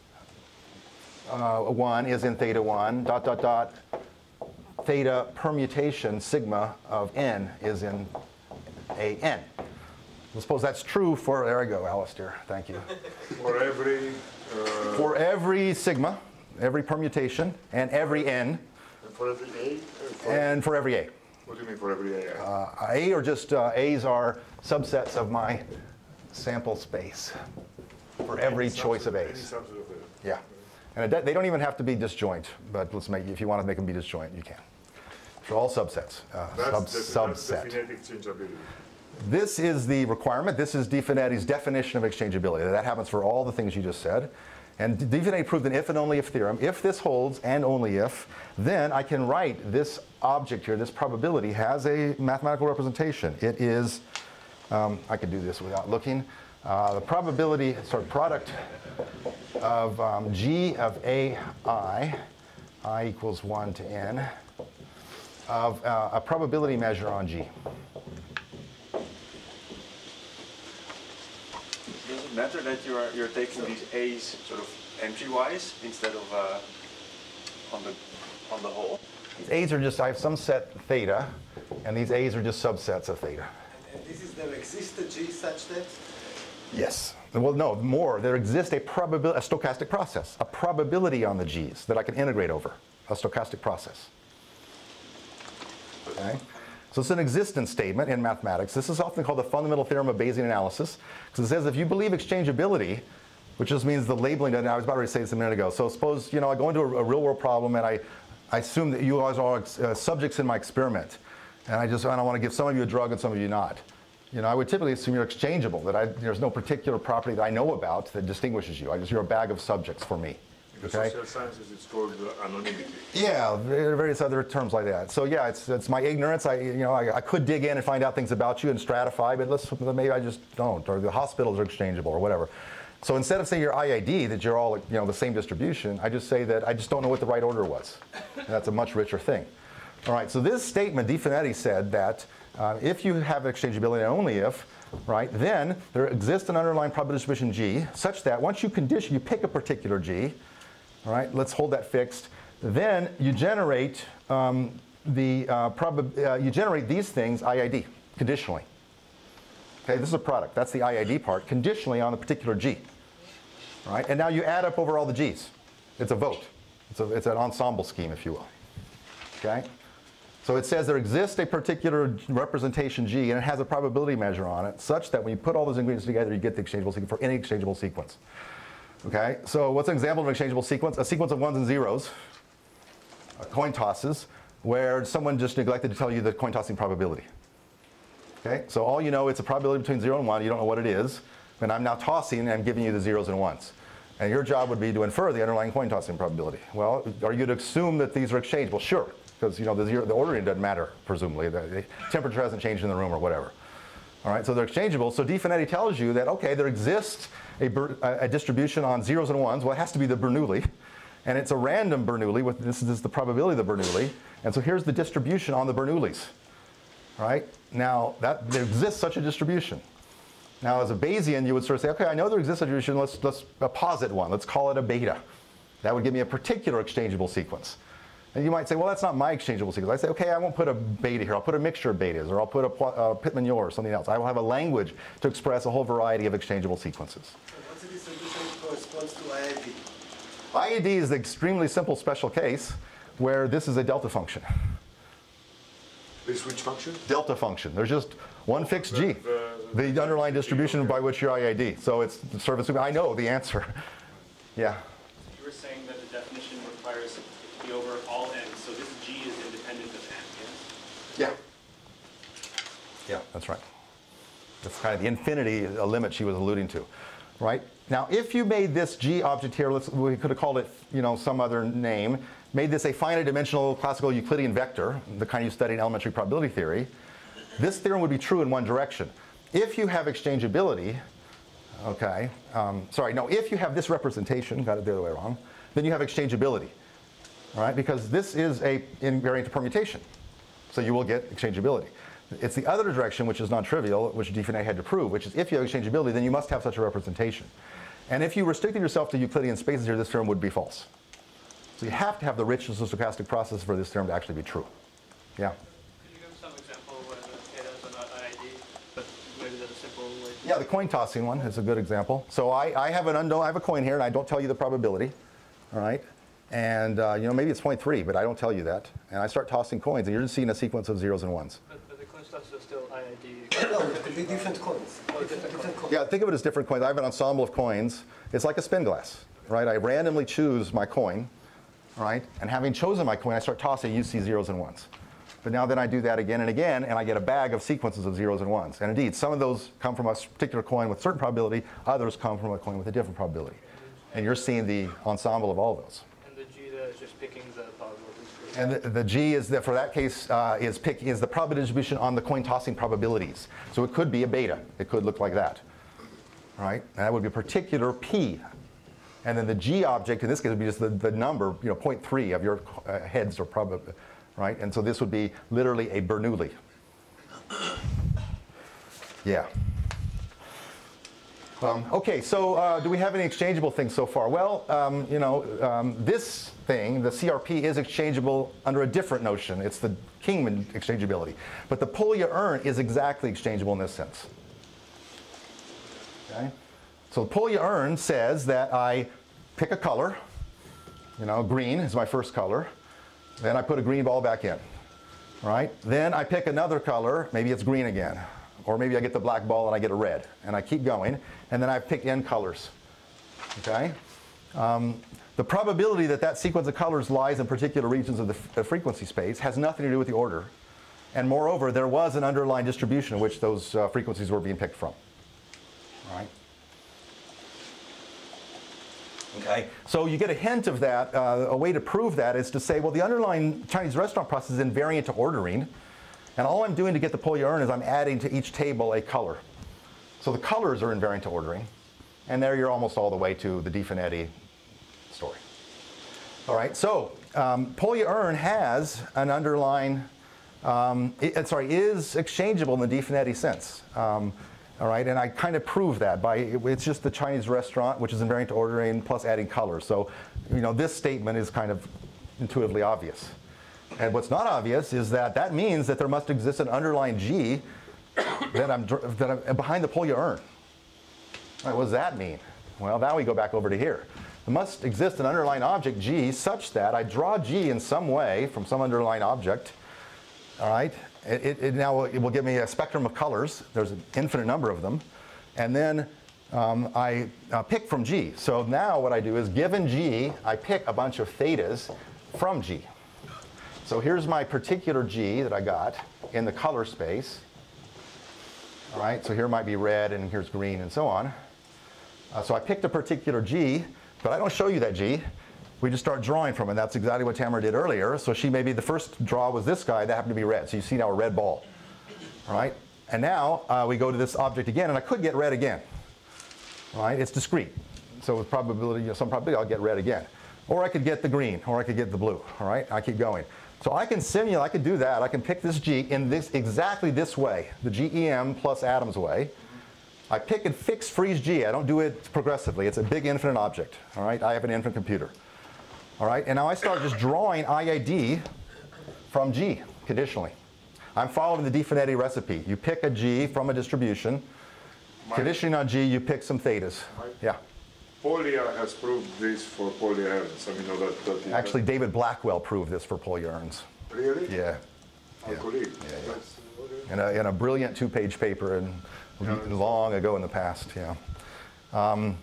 Speaker 1: uh, one is in theta one, dot, dot, dot, theta permutation sigma of n is in A n. Let's suppose that's true for, there I go, Alistair, thank you.
Speaker 11: For every... Uh,
Speaker 1: for every sigma, every permutation, and every n.
Speaker 11: And for every A? For
Speaker 1: and for every A.
Speaker 11: What do you mean for every A?
Speaker 1: Uh, A are just, uh, A's are subsets of my sample space for every choice of A's. Yeah. And it, they don't even have to be disjoint, but let's make, if you want to make them be disjoint, you can. For all subsets, uh,
Speaker 11: that's
Speaker 1: sub,
Speaker 11: the,
Speaker 1: subset.
Speaker 11: That's the finite exchangeability.
Speaker 1: This is the requirement. This is Di Finetti's definition of exchangeability. That happens for all the things you just said. And Di Finetti proved an if and only if theorem. If this holds, and only if, then I can write this object here, this probability, has a mathematical representation. It is, um, I could do this without looking, uh, the probability, sorry, product of um, G of A I, I equals one to n, of uh, a probability measure on G.
Speaker 2: Does it matter that you are you're taking these A's sort of entry-wise instead of uh, on the on the whole?
Speaker 1: A's are just, I have some set theta, And these A's are just subsets of theta.
Speaker 6: And this is there exists a G such that?
Speaker 1: Yes. Well, no, more. There exists a probability, a stochastic process, a probability on the G's that I can integrate over, a stochastic process. Okay? So it's an existence statement in mathematics. This is often called the fundamental theorem of Bayesian analysis, because it says if you believe exchangeability, which just means the labeling, and I was about to say this a minute ago. So suppose, you know, I go into a, a real world problem and I, I assume that you guys are uh, subjects in my experiment. And I just, I don't want to give some of you a drug and some of you not. You know, I would typically assume you're exchangeable, that I, there's no particular property that I know about that distinguishes you. I just, you're a bag of subjects for me.
Speaker 11: In the
Speaker 1: Okay?
Speaker 11: social sciences, it's called uh, anonymity.
Speaker 1: Yeah, various other terms like that. So yeah, it's, it's my ignorance. I, you know, I, I could dig in and find out things about you and stratify, but let's, maybe I just don't, or the hospitals are exchangeable or whatever. So instead of saying you're I I D, that you're all, you know, the same distribution, I just say that I just don't know what the right order was. And that's a much richer thing. All right, so this statement, Di Finetti said that uh, if you have exchangeability and only if, right, then there exists an underlying probability distribution G such that once you condition, you pick a particular G, all right, let's hold that fixed, then you generate um, the uh, prob uh, you generate these things I I D conditionally. Okay, this is a product. That's the I I D part, conditionally on a particular G. All right, and now you add up over all the G's. It's a vote. It's, a, it's an ensemble scheme, if you will. Okay? So it says there exists a particular representation G, and it has a probability measure on it, such that when you put all those ingredients together, you get the exchangeable sequence for any exchangeable sequence. Okay? So what's an example of an exchangeable sequence? A sequence of ones and zeros, uh, coin tosses, where someone just neglected to tell you the coin tossing probability. Okay, so all you know, it's a probability between zero and one. You don't know what it is. And I'm now tossing, and I'm giving you the zeros and ones. And your job would be to infer the underlying coin tossing probability. Well, are you to assume that these are exchangeable? Sure, because you know the, zero, the ordering doesn't matter, presumably. The, the temperature hasn't changed in the room or whatever. All right, so they're exchangeable. So Di Finetti tells you that, okay, there exists a, a distribution on zeros and ones. Well, it has to be the Bernoulli. And it's a random Bernoulli. With, this is the probability of the Bernoulli. And so here's the distribution on the Bernoullis. Right? Now, that, there exists such a distribution. Now, as a Bayesian, you would sort of say, okay, I know there exists a distribution. Let's, let's uh, posit one. Let's call it a beta. That would give me a particular exchangeable sequence. And you might say, well, that's not my exchangeable sequence. I say, okay, I won't put a beta here. I'll put a mixture of betas, or I'll put a uh, Pittman-Yor or something else. I will have a language to express a whole variety of exchangeable sequences.
Speaker 6: So what's the distribution that corresponds to I I D?
Speaker 1: I I D is the extremely simple special case where this is a delta function.
Speaker 11: This which function?
Speaker 1: Delta function. There's just one fixed G, the, the underlying distribution by which you're I I D. So it's sort of, I know the answer. Yeah.
Speaker 13: You were saying that the definition requires it to be over all n, so this G is independent of n, yes?
Speaker 1: Yeah. Yeah, that's right. That's kind of the infinity a limit she was alluding to, right? Now, if you made this G object here, let's, we could have called it, you know, some other name, made this a finite dimensional classical Euclidean vector, the kind you study in elementary probability theory, this theorem would be true in one direction. If you have exchangeability, okay, um, sorry, no, if you have this representation, got it the other way wrong, then you have exchangeability, all right, because this is a invariant permutation, so you will get exchangeability. It's the other direction, which is non-trivial, which Di Finetti had to prove, which is if you have exchangeability, then you must have such a representation. And if you restricted yourself to Euclidean spaces here, this theorem would be false. So you have to have the richness of stochastic process for this theorem to actually be true. Yeah?
Speaker 13: Could you give some example where the thetas are not I I D, but maybe there's a simple way?
Speaker 1: Yeah, the coin tossing one is a good example. So I, I have an unknown, I have a coin here, and I don't tell you the probability, all right? And uh, you know, maybe it's zero point three, but I don't tell you that. And I start tossing coins, and you're just seeing a sequence of zeros and ones.
Speaker 13: But, but the coin toss is still I I D.
Speaker 6: No, it could be different coins.
Speaker 13: Oh, different, different coins.
Speaker 1: Yeah, think of it as different coins. I have an ensemble of coins. It's like a spin glass, right? I randomly choose my coin, right? And having chosen my coin, I start tossing, you see zeros and ones. But now then I do that again and again, and I get a bag of sequences of zeros and ones. And indeed, some of those come from a particular coin with certain probability, others come from a coin with a different probability. And you're seeing the ensemble of all those.
Speaker 13: And the G that is just picking the probabilities.
Speaker 1: And the, the G is that for that case uh, is pick is the probability distribution on the coin tossing probabilities. So it could be a beta. It could look like that, right? And that would be a particular P. And then the G object in this case would be just the, the number, you know, zero point three of your uh, heads or probability, right? And so this would be literally a Bernoulli. Yeah. Um, okay, so uh, do we have any exchangeable things so far? Well, um, you know, um, this thing, the C R P, is exchangeable under a different notion. It's the Kingman exchangeability. But the Polya-Ern is exactly exchangeable in this sense. Okay? So the Polya-Ern says that I pick a color, you know, green is my first color. Then I put a green ball back in, right? Then I pick another color, maybe it's green again. Or maybe I get the black ball and I get a red. And I keep going. And then I pick n colors. Okay? Um, the probability that that sequence of colors lies in particular regions of the f frequency space has nothing to do with the order. And moreover, there was an underlying distribution in which those uh, frequencies were being picked from. All right? Okay. So you get a hint of that. Uh, a way to prove that is to say, well, the underlying Chinese restaurant process is invariant to ordering. And all I'm doing to get the Polya-Ern is I'm adding to each table a color. So the colors are invariant to ordering. And there you're almost all the way to the Di-Finetti story. All right, so um, Polya-Ern has an underlying, um, it, sorry, is exchangeable in the Di-Finetti sense. Um, all right, and I kind of prove that by, it's just the Chinese restaurant, which is invariant to ordering, plus adding colors. So, you know, this statement is kind of intuitively obvious. And what's not obvious is that that means that there must exist an underlying G that I'm, that I'm behind the Polya-Ern. Right, what does that mean? Well, now we go back over to here. There must exist an underlying object G such that I draw G in some way from some underlying object. All right. It, it, it now it will give me a spectrum of colors. There's an infinite number of them. And then um, I uh, pick from G. So now what I do is, given G, I pick a bunch of thetas from G. So here's my particular G that I got in the color space. All right, so here might be red, and here's green, and so on. Uh, so I picked a particular G, but I don't show you that G. We just start drawing from it. That's exactly what Tamara did earlier. So she maybe the first draw was this guy that happened to be red. So you see now a red ball. All right, and now uh, we go to this object again, and I could get red again. All right, it's discrete. So with probability, you know, some probability, I'll get red again. Or I could get the green, or I could get the blue. All right, I keep going. So I can simulate, I can do that. I can pick this G in this exactly this way, the G E M plus Adams way. I pick and fix freeze G. I don't do it progressively. It's a big infinite object. All right, I have an infinite computer. All right, and now I start just drawing I I D from G conditionally. I'm following the Di-Finetti recipe. You pick a G from a distribution.
Speaker 11: My
Speaker 1: Conditioning on G, you pick some thetas. Yeah.
Speaker 11: Polya has proved this for Polya-Erns. I mean, know that, that
Speaker 1: Actually, David Blackwell proved this for Polya-Erns.
Speaker 11: Really?
Speaker 1: Yeah.
Speaker 11: I
Speaker 1: Yeah.
Speaker 11: believe.
Speaker 1: Yeah, yeah. In, a, in a brilliant two-page paper and long ago in the past, yeah. Um,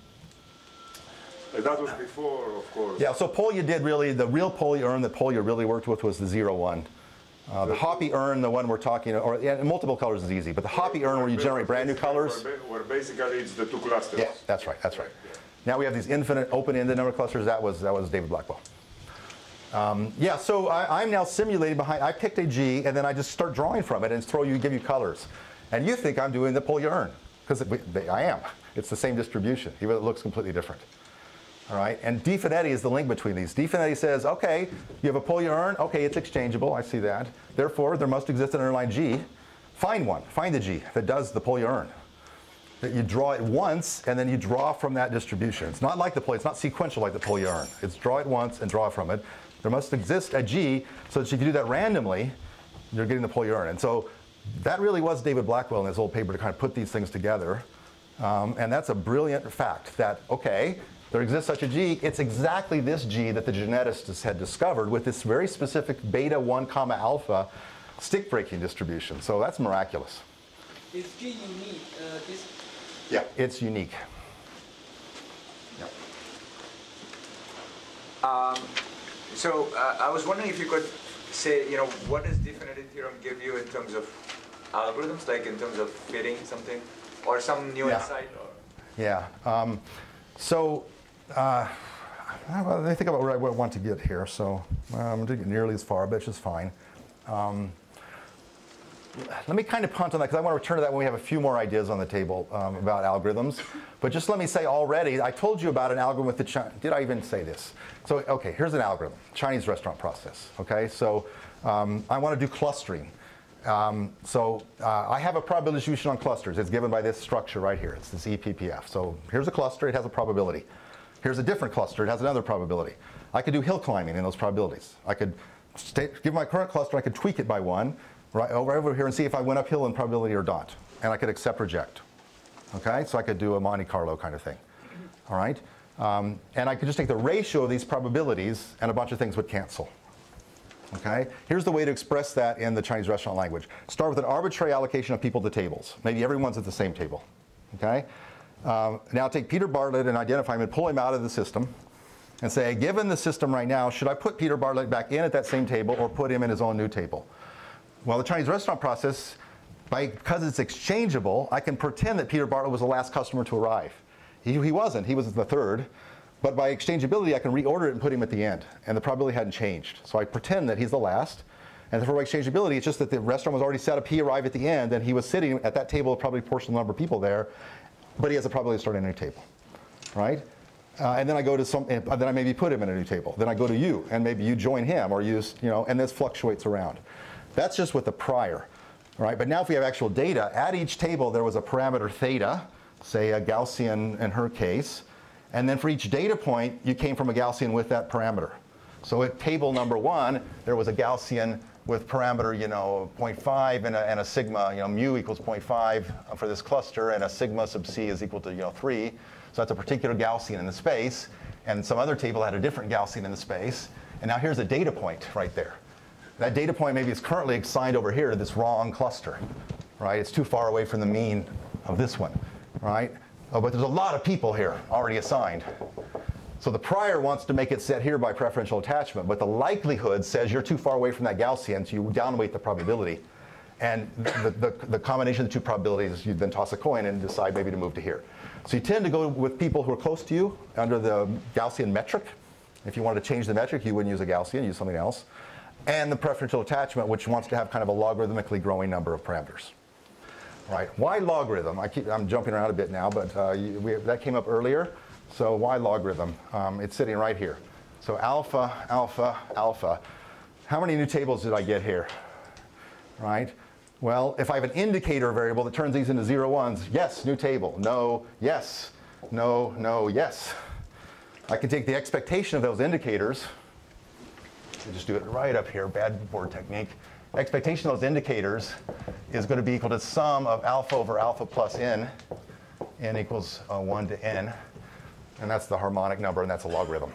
Speaker 11: that was before, of course.
Speaker 1: yeah, so Polya did really, the real Polya-Ern that Polya really worked with was the zero one. Uh, the Hoppy-Ern, the one we're talking, or yeah, multiple colors is easy, but the Hoppy-Ern where you generate brand new colors.
Speaker 11: Where, where basically it's the two clusters.
Speaker 1: Yeah, that's right, that's right. Now we have these infinite open-ended number of clusters. That was, that was David Blackwell. Um, yeah, so I, I'm now simulating behind, I picked a G, and then I just start drawing from it and throw you, give you colors. And you think I'm doing the Polya-Ern, because I am. It's the same distribution, even though it looks completely different. All right, and Di-Finetti is the link between these. Di-Finetti says, okay, you have a Polya-Ern, okay, it's exchangeable, I see that. Therefore, there must exist an underlying G. Find one, find the G that does the Polya-Ern. That you draw it once, and then you draw from that distribution. It's not like the Polya, it's not sequential like the Polya-Ern. It's draw it once and draw from it. There must exist a G, so that if you do that randomly, you're getting the Polya-Ern. And so that really was David Blackwell in his old paper to kind of put these things together. Um, and that's a brilliant fact that, okay, there exists such a G. It's exactly this G that the geneticists had discovered with this very specific beta one comma alpha stick breaking distribution. So that's miraculous.
Speaker 12: Is G unique? Uh, this
Speaker 1: Yeah, it's unique. Yeah.
Speaker 10: Um, so uh, I was wondering if you could say, you know, what does Di-Finetti theorem give you in terms of algorithms, like in terms of fitting something, or some new
Speaker 1: Yeah.
Speaker 10: insight? Or?
Speaker 1: Yeah. Um, so uh, let me think about where I want to get here. So um, I didn't get nearly as far, but it's just fine. Um, Let me kind of punt on that because I want to return to that when we have a few more ideas on the table um, about algorithms. But just let me say already, I told you about an algorithm with the Chi- did I even say this? So okay, here's an algorithm, Chinese restaurant process. Okay, so um, I want to do clustering. Um, so uh, I have a probability distribution on clusters. It's given by this structure right here. It's this E P P F. So here's a cluster. It has a probability. Here's a different cluster. It has another probability. I could do hill climbing in those probabilities. I could stay, give my current cluster, I could tweak it by one, right over, over here and see if I went uphill in probability or not. And I could accept, reject. Okay? So I could do a Monte Carlo kind of thing. All right? Um, and I could just take the ratio of these probabilities and a bunch of things would cancel. Okay? Here's the way to express that in the Chinese restaurant language. Start with an arbitrary allocation of people to tables. Maybe everyone's at the same table. Okay? Um, now take Peter Bartlett and identify him and pull him out of the system and say, given the system right now, should I put Peter Bartlett back in at that same table or put him in his own new table? Well, the Chinese restaurant process, by, because it's exchangeable, I can pretend that Peter Bartlett was the last customer to arrive. He, he wasn't. He was the third. But by exchangeability, I can reorder it and put him at the end. And the probability hadn't changed. So I pretend that he's the last. And for exchangeability, it's just that the restaurant was already set up. He arrived at the end, and he was sitting at that table, probably a proportional number of people there. But he has a probability of starting a new table, right? Uh, and then I go to some, and then I maybe put him in a new table. Then I go to you, and maybe you join him, or you, you know, and this fluctuates around. That's just with the prior, right? But now if we have actual data, at each table there was a parameter theta, say a Gaussian in her case, and then for each data point, you came from a Gaussian with that parameter. So at table number one, there was a Gaussian with parameter, you know, zero point five and a, and a sigma, you know, mu equals zero point five for this cluster, and a sigma sub c is equal to, you know, three. So that's a particular Gaussian in the space, and some other table had a different Gaussian in the space. And now here's a data point right there. That data point maybe is currently assigned over here to this wrong cluster, right? It's too far away from the mean of this one, right? Oh, but there's a lot of people here already assigned. So the prior wants to make it set here by preferential attachment, but the likelihood says you're too far away from that Gaussian, so you downweight the probability. And the, the, the combination of the two probabilities, you then toss a coin and decide maybe to move to here. So you tend to go with people who are close to you under the Gaussian metric. If you wanted to change the metric, you wouldn't use a Gaussian, use something else. And the preferential attachment, which wants to have kind of a logarithmically growing number of parameters. Right? Why logarithm? I keep, I'm jumping around a bit now, but uh, you, we, that came up earlier. So why logarithm? Um, it's sitting right here. So alpha, alpha, alpha. How many new tables did I get here? Right? Well, if I have an indicator variable that turns these into zero ones, yes, new table. No, yes. No, no, yes. I can take the expectation of those indicators. I'll just do it right up here, bad board technique. Expectation of those indicators is going to be equal to sum of alpha over alpha plus n. N equals uh, one to n. And that's the harmonic number, and that's a logarithm.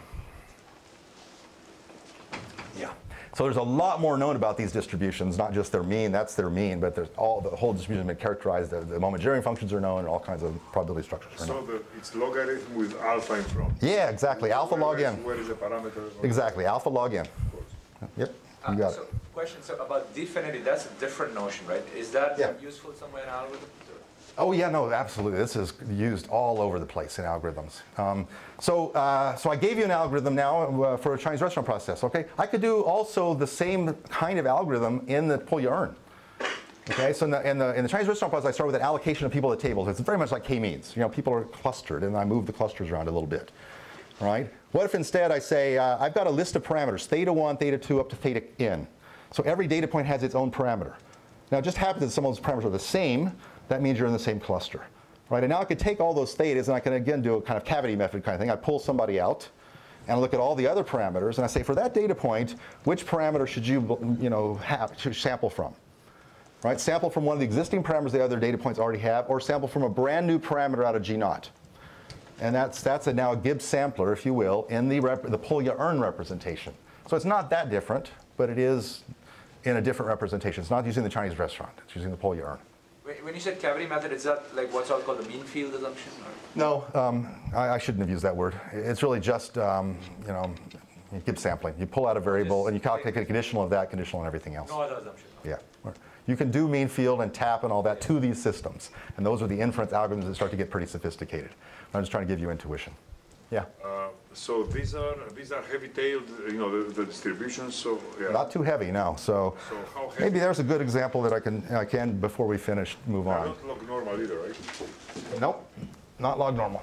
Speaker 1: Yeah. So there's a lot more known about these distributions, not just their mean, that's their mean, but there's all the whole distribution has been characterized. The, the Momagerian functions are known, and all kinds of probability structures are known.
Speaker 11: So the, it's logarithm with alpha in front.
Speaker 1: Yeah, exactly. Alpha
Speaker 11: where
Speaker 1: log
Speaker 11: is,
Speaker 1: n.
Speaker 11: Where is the parameter?
Speaker 1: Exactly. Alpha log n. Yep. You got
Speaker 10: uh, so
Speaker 1: it.
Speaker 10: Question so about definity, that's a different notion, right? Is that
Speaker 1: Yeah.
Speaker 10: useful somewhere in algorithms?
Speaker 1: Oh yeah, no, absolutely. This is used all over the place in algorithms. Um, so, uh, so I gave you an algorithm now uh, for a Chinese restaurant process. Okay, I could do also the same kind of algorithm in the Polya-Ern. Okay, so in the, in the in the Chinese restaurant process, I start with an allocation of people to tables. It's very much like k-means. You know, people are clustered, and I move the clusters around a little bit. Right? What if instead I say uh, I've got a list of parameters, theta one, theta two, up to theta n. So every data point has its own parameter. Now it just happens that some of those parameters are the same. That means you're in the same cluster, right? And now I could take all those thetas and I can again do a kind of cavity method kind of thing. I pull somebody out and I look at all the other parameters and I say, for that data point, which parameter should you, you know, have, should sample from, right? Sample from one of the existing parameters the other data points already have, or sample from a brand new parameter out of G naught. And that's that's a, now a Gibbs sampler, if you will, in the rep, the Polya-Ern representation. So it's not that different, but it is in a different representation. It's not using the Chinese restaurant. It's using the Polya-Ern.
Speaker 10: When you said cavity method, is that like what's all called the mean field assumption? Or?
Speaker 1: No, um, I, I shouldn't have used that word. It's really just, um, you know, Gibbs sampling. You pull out a variable and you calculate a conditional of that, conditional on everything else.
Speaker 10: No other assumption.
Speaker 1: Yeah. You can do mean field and tap and all that to these systems. And those are the inference algorithms that start to get pretty sophisticated. I'm just trying to give you intuition. Yeah?
Speaker 11: Uh, so these are these are heavy-tailed, you know, the, the distributions. So yeah.
Speaker 1: Not too heavy, no. So,
Speaker 11: so how heavy?
Speaker 1: Maybe there's a good example that I can, I can before we finish, move on.
Speaker 11: Not log normal either, right?
Speaker 1: Nope, not log normal.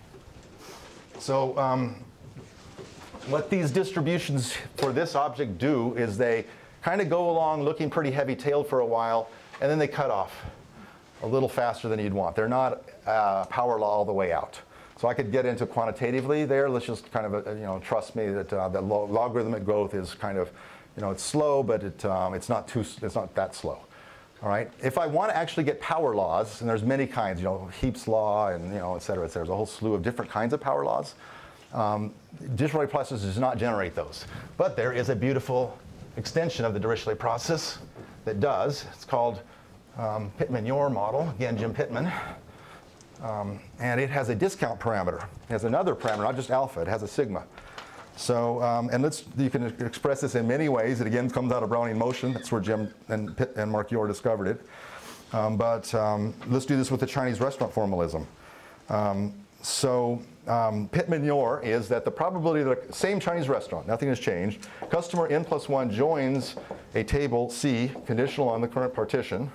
Speaker 1: So um, what these distributions for this object do is they kind of go along looking pretty heavy-tailed for a while, and then they cut off a little faster than you'd want. They're not uh, power law all the way out. So I could get into quantitatively there. Let's just kind of, uh, you know, trust me that uh, that lo logarithmic growth is kind of, you know, it's slow, but it, um, it's not too, it's not that slow. All right. If I want to actually get power laws, and there's many kinds, you know, Heap's law, and you know, et cetera, et cetera. There's a whole slew of different kinds of power laws. Um, Dirichlet process does not generate those, but there is a beautiful extension of the Dirichlet process that does. It's called um, Pittman-Yor model. Again, Jim Pittman. Um, and it has a discount parameter. It has another parameter, not just alpha. It has a sigma. So, um, and let's, you can express this in many ways. It again comes out of Brownian motion. That's where Jim and, Pitt and Mark Yor discovered it. Um, but um, let's do this with the Chinese restaurant formalism. Um, so um, Pittman-Yor is that the probability that the same Chinese restaurant, nothing has changed, customer n plus one joins a table C, conditional on the current partition,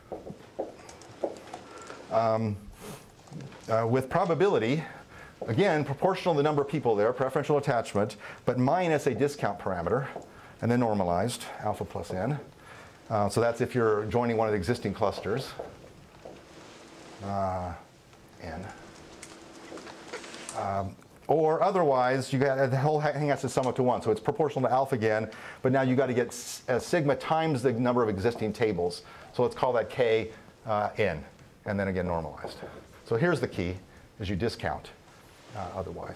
Speaker 1: um, uh, with probability, again, proportional to the number of people there, preferential attachment, but minus a discount parameter, and then normalized, alpha plus n. Uh, so that's if you're joining one of the existing clusters, uh, n. Um, or otherwise, you got the whole thing has to sum up to one. So it's proportional to alpha again, but now you got to get uh, sigma times the number of existing tables. So let's call that k uh, n, and then again normalized. So here's the key, is you discount uh, otherwise.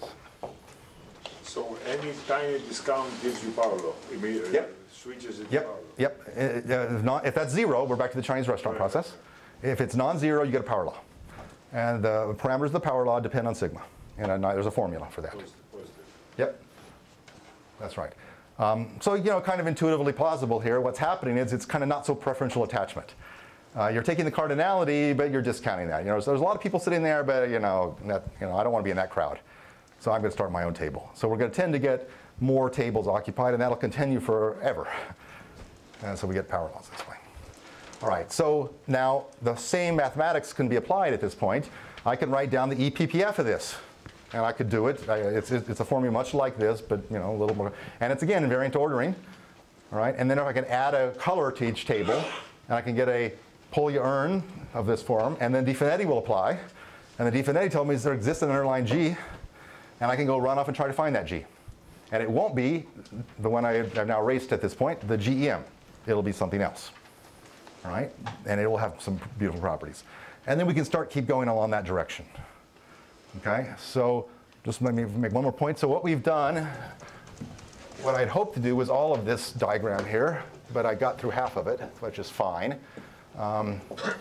Speaker 11: So any tiny discount gives you power law. Immediately
Speaker 1: yep.
Speaker 11: switches it
Speaker 1: yep.
Speaker 11: to power law.
Speaker 1: Yep. Uh, if, not, if that's zero, we're back to the Chinese restaurant right. process. If it's non-zero, you get a power law. And the parameters of the power law depend on sigma. And uh, there's a formula for that.
Speaker 11: Positive, positive.
Speaker 1: Yep. That's right. Um, so, you know, kind of intuitively plausible here. What's happening is it's kind of not so preferential attachment. Uh, you're taking the cardinality, but you're discounting that. You know, so there's a lot of people sitting there, but you know, that, you know, I don't want to be in that crowd. So I'm going to start my own table. So we're going to tend to get more tables occupied, and that'll continue forever. And so we get power laws this way. All right. So now the same mathematics can be applied at this point. I can write down the E P P F of this, and I could do it. It's, it's a formula much like this, but you know, a little more. And it's again invariant ordering. All right. And then if I can add a color to each table, and I can get a Polya-Ern of this form, and then Di-Finetti will apply. And the Di-Finetti told me there exists an underlying G, and I can go run off and try to find that G. And it won't be the one I have now erased at this point, the G E M. It'll be something else. All right? And it will have some beautiful properties. And then we can start keep going along that direction. Okay? So just let me make one more point. So what we've done, what I'd hoped to do was all of this diagram here, but I got through half of it, which is fine. Um,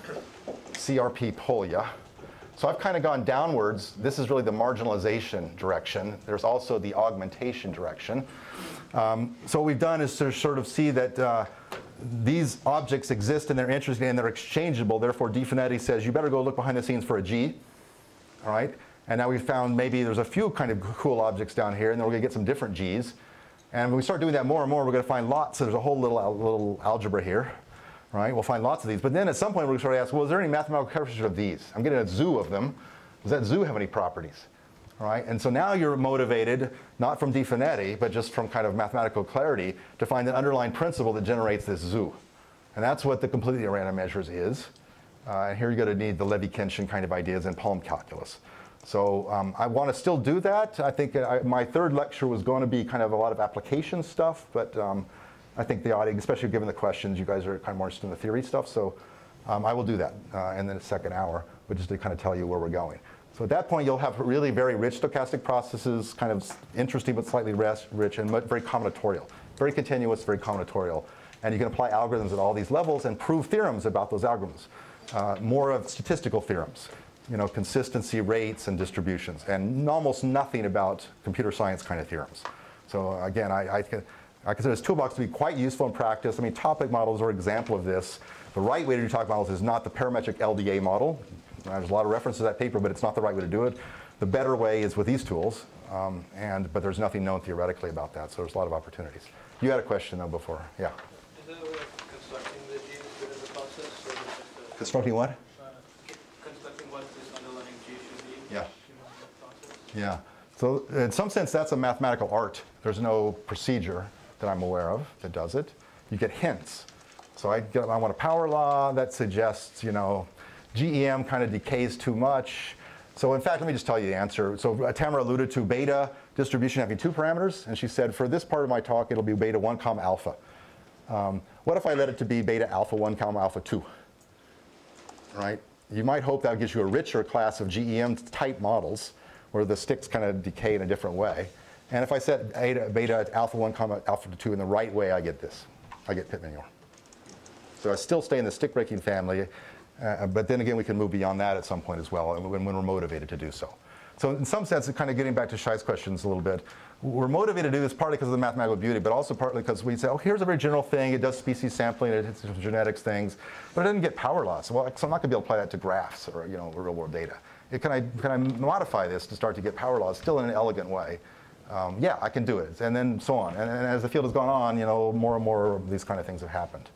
Speaker 1: C R P Polya. So I've kind of gone downwards. This is really the marginalization direction. There's also the augmentation direction. Um, so what we've done is to sort of see that uh, these objects exist and they're interesting and they're exchangeable. Therefore, Di-Finetti says you better go look behind the scenes for a G. All right? And now we've found maybe there's a few kind of cool objects down here, and then we're going to get some different G's. And when we start doing that more and more, we're going to find lots. So there's a whole little, little algebra here. Right? We'll find lots of these. But then at some point, we're going to start to ask, well, is there any mathematical characteristics of these? I'm getting a zoo of them. Does that zoo have any properties? All right? And so now you're motivated, not from Di-Finetti, but just from kind of mathematical clarity, to find an underlying principle that generates this zoo. And that's what the completely random measures is. Uh, and here you're going to need the Levy-Kenshin kind of ideas and Palm calculus. So um, I want to still do that. I think I, my third lecture was going to be kind of a lot of application stuff, but um, I think the audience, especially given the questions, you guys are kind of more interested in the theory stuff. So um, I will do that uh, in the second hour, but just to kind of tell you where we're going. So at that point, you'll have really very rich stochastic processes, kind of interesting but slightly rich, and very combinatorial. Very continuous, very combinatorial. And you can apply algorithms at all these levels and prove theorems about those algorithms. Uh, more of statistical theorems, you know, consistency rates and distributions, and almost nothing about computer science kind of theorems. So again, I, I can, I consider this toolbox to be quite useful in practice. I mean, topic models are an example of this. The right way to do topic models is not the parametric L D A model. There's a lot of references to that paper, but it's not the right way to do it. The better way is with these tools, um, and but there's nothing known theoretically about that, so there's a lot of opportunities. You had a question, though, before. Yeah?
Speaker 3: Is there a way of constructing the G within the process? Or is it just a
Speaker 1: Constructing what?
Speaker 3: Uh, constructing what this underlying G should be?
Speaker 1: Yeah.
Speaker 3: Process?
Speaker 1: Yeah. So in some sense, that's a mathematical art. There's no procedure that I'm aware of that does it. you get hints. So I, get, I want a power law that suggests, you know, G E M kind of decays too much. So in fact, let me just tell you the answer. So uh, Tamara alluded to beta distribution having two parameters, and she said for this part of my talk, it'll be beta one comma alpha. Um, what if I let it to be beta alpha one comma alpha two? Right? You might hope that gives you a richer class of G E M type models where the sticks kind of decay in a different way. And if I set beta, beta alpha one comma alpha two in the right way, I get this. I get pit manure. So I still stay in the stick breaking family, uh, but then again, we can move beyond that at some point as well when, when we're motivated to do so. So in some sense, kind of getting back to Shai's questions a little bit, we're motivated to do this partly because of the mathematical beauty, but also partly because we say, oh, here's a very general thing. It does species sampling, it hits genetics things, but it doesn't get power loss. Well, so I'm not going to be able to apply that to graphs or, you know, real world data. It, can, I, can I modify this to start to get power laws still in an elegant way? Um, yeah, I can do it, and then so on. And, and as the field has gone on, you know, more and more of these kind of things have happened.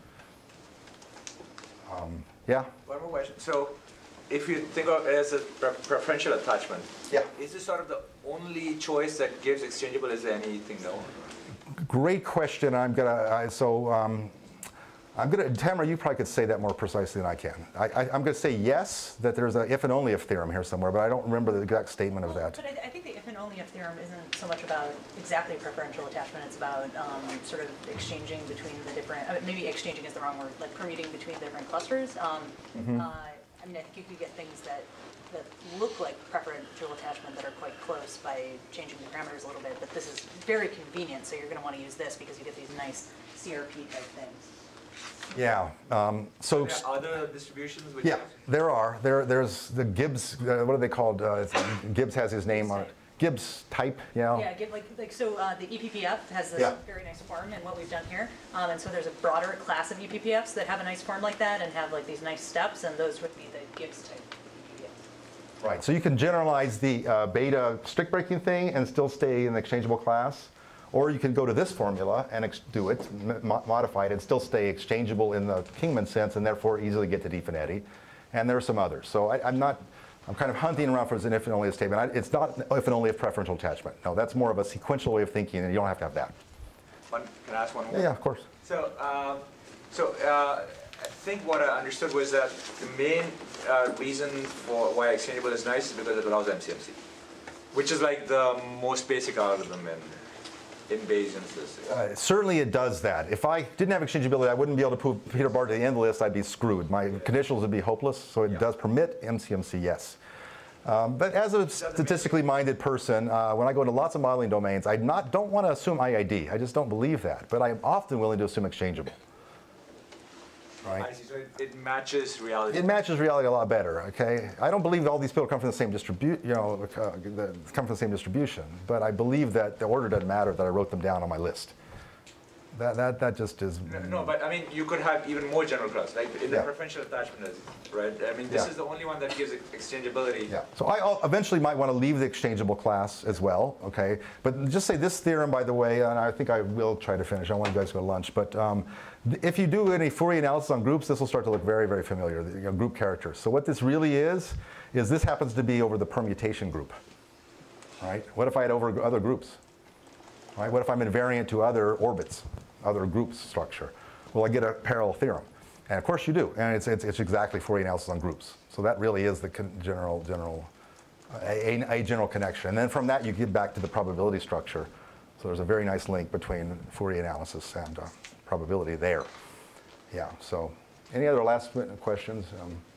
Speaker 1: Um, yeah?
Speaker 10: One more question. So if you think of it as a pre preferential attachment,
Speaker 1: yeah.
Speaker 10: is this sort of the only choice that gives exchangeable? Is there anything else?
Speaker 1: Great question. I'm gonna, I, so um, I'm gonna, Tamara, you probably could say that more precisely than I can. I, I, I'm gonna say yes, that there's a if and only if theorem here somewhere, but I don't remember the exact statement of that.
Speaker 14: But I, I think the if and only if theorem isn't so much about exactly preferential attachment. It's about um, sort of exchanging between the different, I mean, maybe exchanging is the wrong word, like permuting between different clusters. Um,
Speaker 1: mm-hmm.
Speaker 14: uh, I mean, I think you could get things that, that look like preferential attachment that are quite close by changing the parameters a little bit, but this is very convenient, so you're going to want to use this because you get these nice C R P type things.
Speaker 1: Yeah. Um, so
Speaker 10: there are other distributions? Which
Speaker 1: yeah, there are. There, there's the Gibbs. Uh, what are they called? Uh, Gibbs has his name on it. Gibbs type. Yeah.
Speaker 14: Yeah. Give, like like so. Uh, the E P P F has this
Speaker 1: yeah.
Speaker 14: very nice form in what we've done here, um, and so there's a broader class of E P P Fs that have a nice form like that and have like these nice steps, and those would be the Gibbs type.
Speaker 1: Right. So you can generalize the uh, beta stick breaking thing and still stay in the exchangeable class. Or you can go to this formula and ex do it, mo modify it, and still stay exchangeable in the Kingman sense, and therefore easily get to Di-Finetti. And there are some others. So I, I'm not, I'm kind of hunting around for an if and only if statement. I, it's not if and only if preferential attachment. No, that's more of a sequential way of thinking, and you don't have to have that.
Speaker 10: One, can I ask one more?
Speaker 1: Yeah, yeah, of course.
Speaker 10: So, um, so uh, I think what I understood was that the main uh, reason for why exchangeable is nice is because it allows M C M C, which is like the most basic algorithm in. In Bayesian statistics.
Speaker 1: Uh, certainly it does that. If I didn't have exchangeability, I wouldn't be able to put Peter Bart to the end of the list. I'd be screwed. My yeah. conditionals would be hopeless, so it yeah. does permit M C M C, yes. Um, but as a statistically minded person, uh, when I go into lots of modeling domains, I not, don't want to assume I I D. I just don't believe that. But I am often willing to assume exchangeable. Right?
Speaker 10: I see. So it, it matches reality.
Speaker 1: It matches reality a lot better. Okay, I don't believe all these people come from the same distribution. You know, uh, the, come from the same distribution. But I believe that the order doesn't matter. That I wrote them down on my list. That that that just is.
Speaker 10: No, no, but I mean, you could have even more general class, like in the
Speaker 1: yeah.
Speaker 10: preferential attachment, right? I mean, this
Speaker 1: yeah.
Speaker 10: is the only one that gives exchangeability.
Speaker 1: Yeah. So I I'll eventually might want to leave the exchangeable class as well. Okay. But just say this theorem, by the way, and I think I will try to finish. I want you guys to go to lunch, but. Um, If you do any Fourier analysis on groups, this will start to look very, very familiar, the you know, group characters. So what this really is, is this happens to be over the permutation group, right? What if I had over other groups, right? What if I'm invariant to other orbits, other groups structure? Well, I get a parallel theorem. And of course you do, and it's, it's, it's exactly Fourier analysis on groups. So that really is the general, general, a, a general connection. And then from that you get back to the probability structure. So there's a very nice link between Fourier analysis and uh, probability there. Yeah, so any other last minute questions? Um,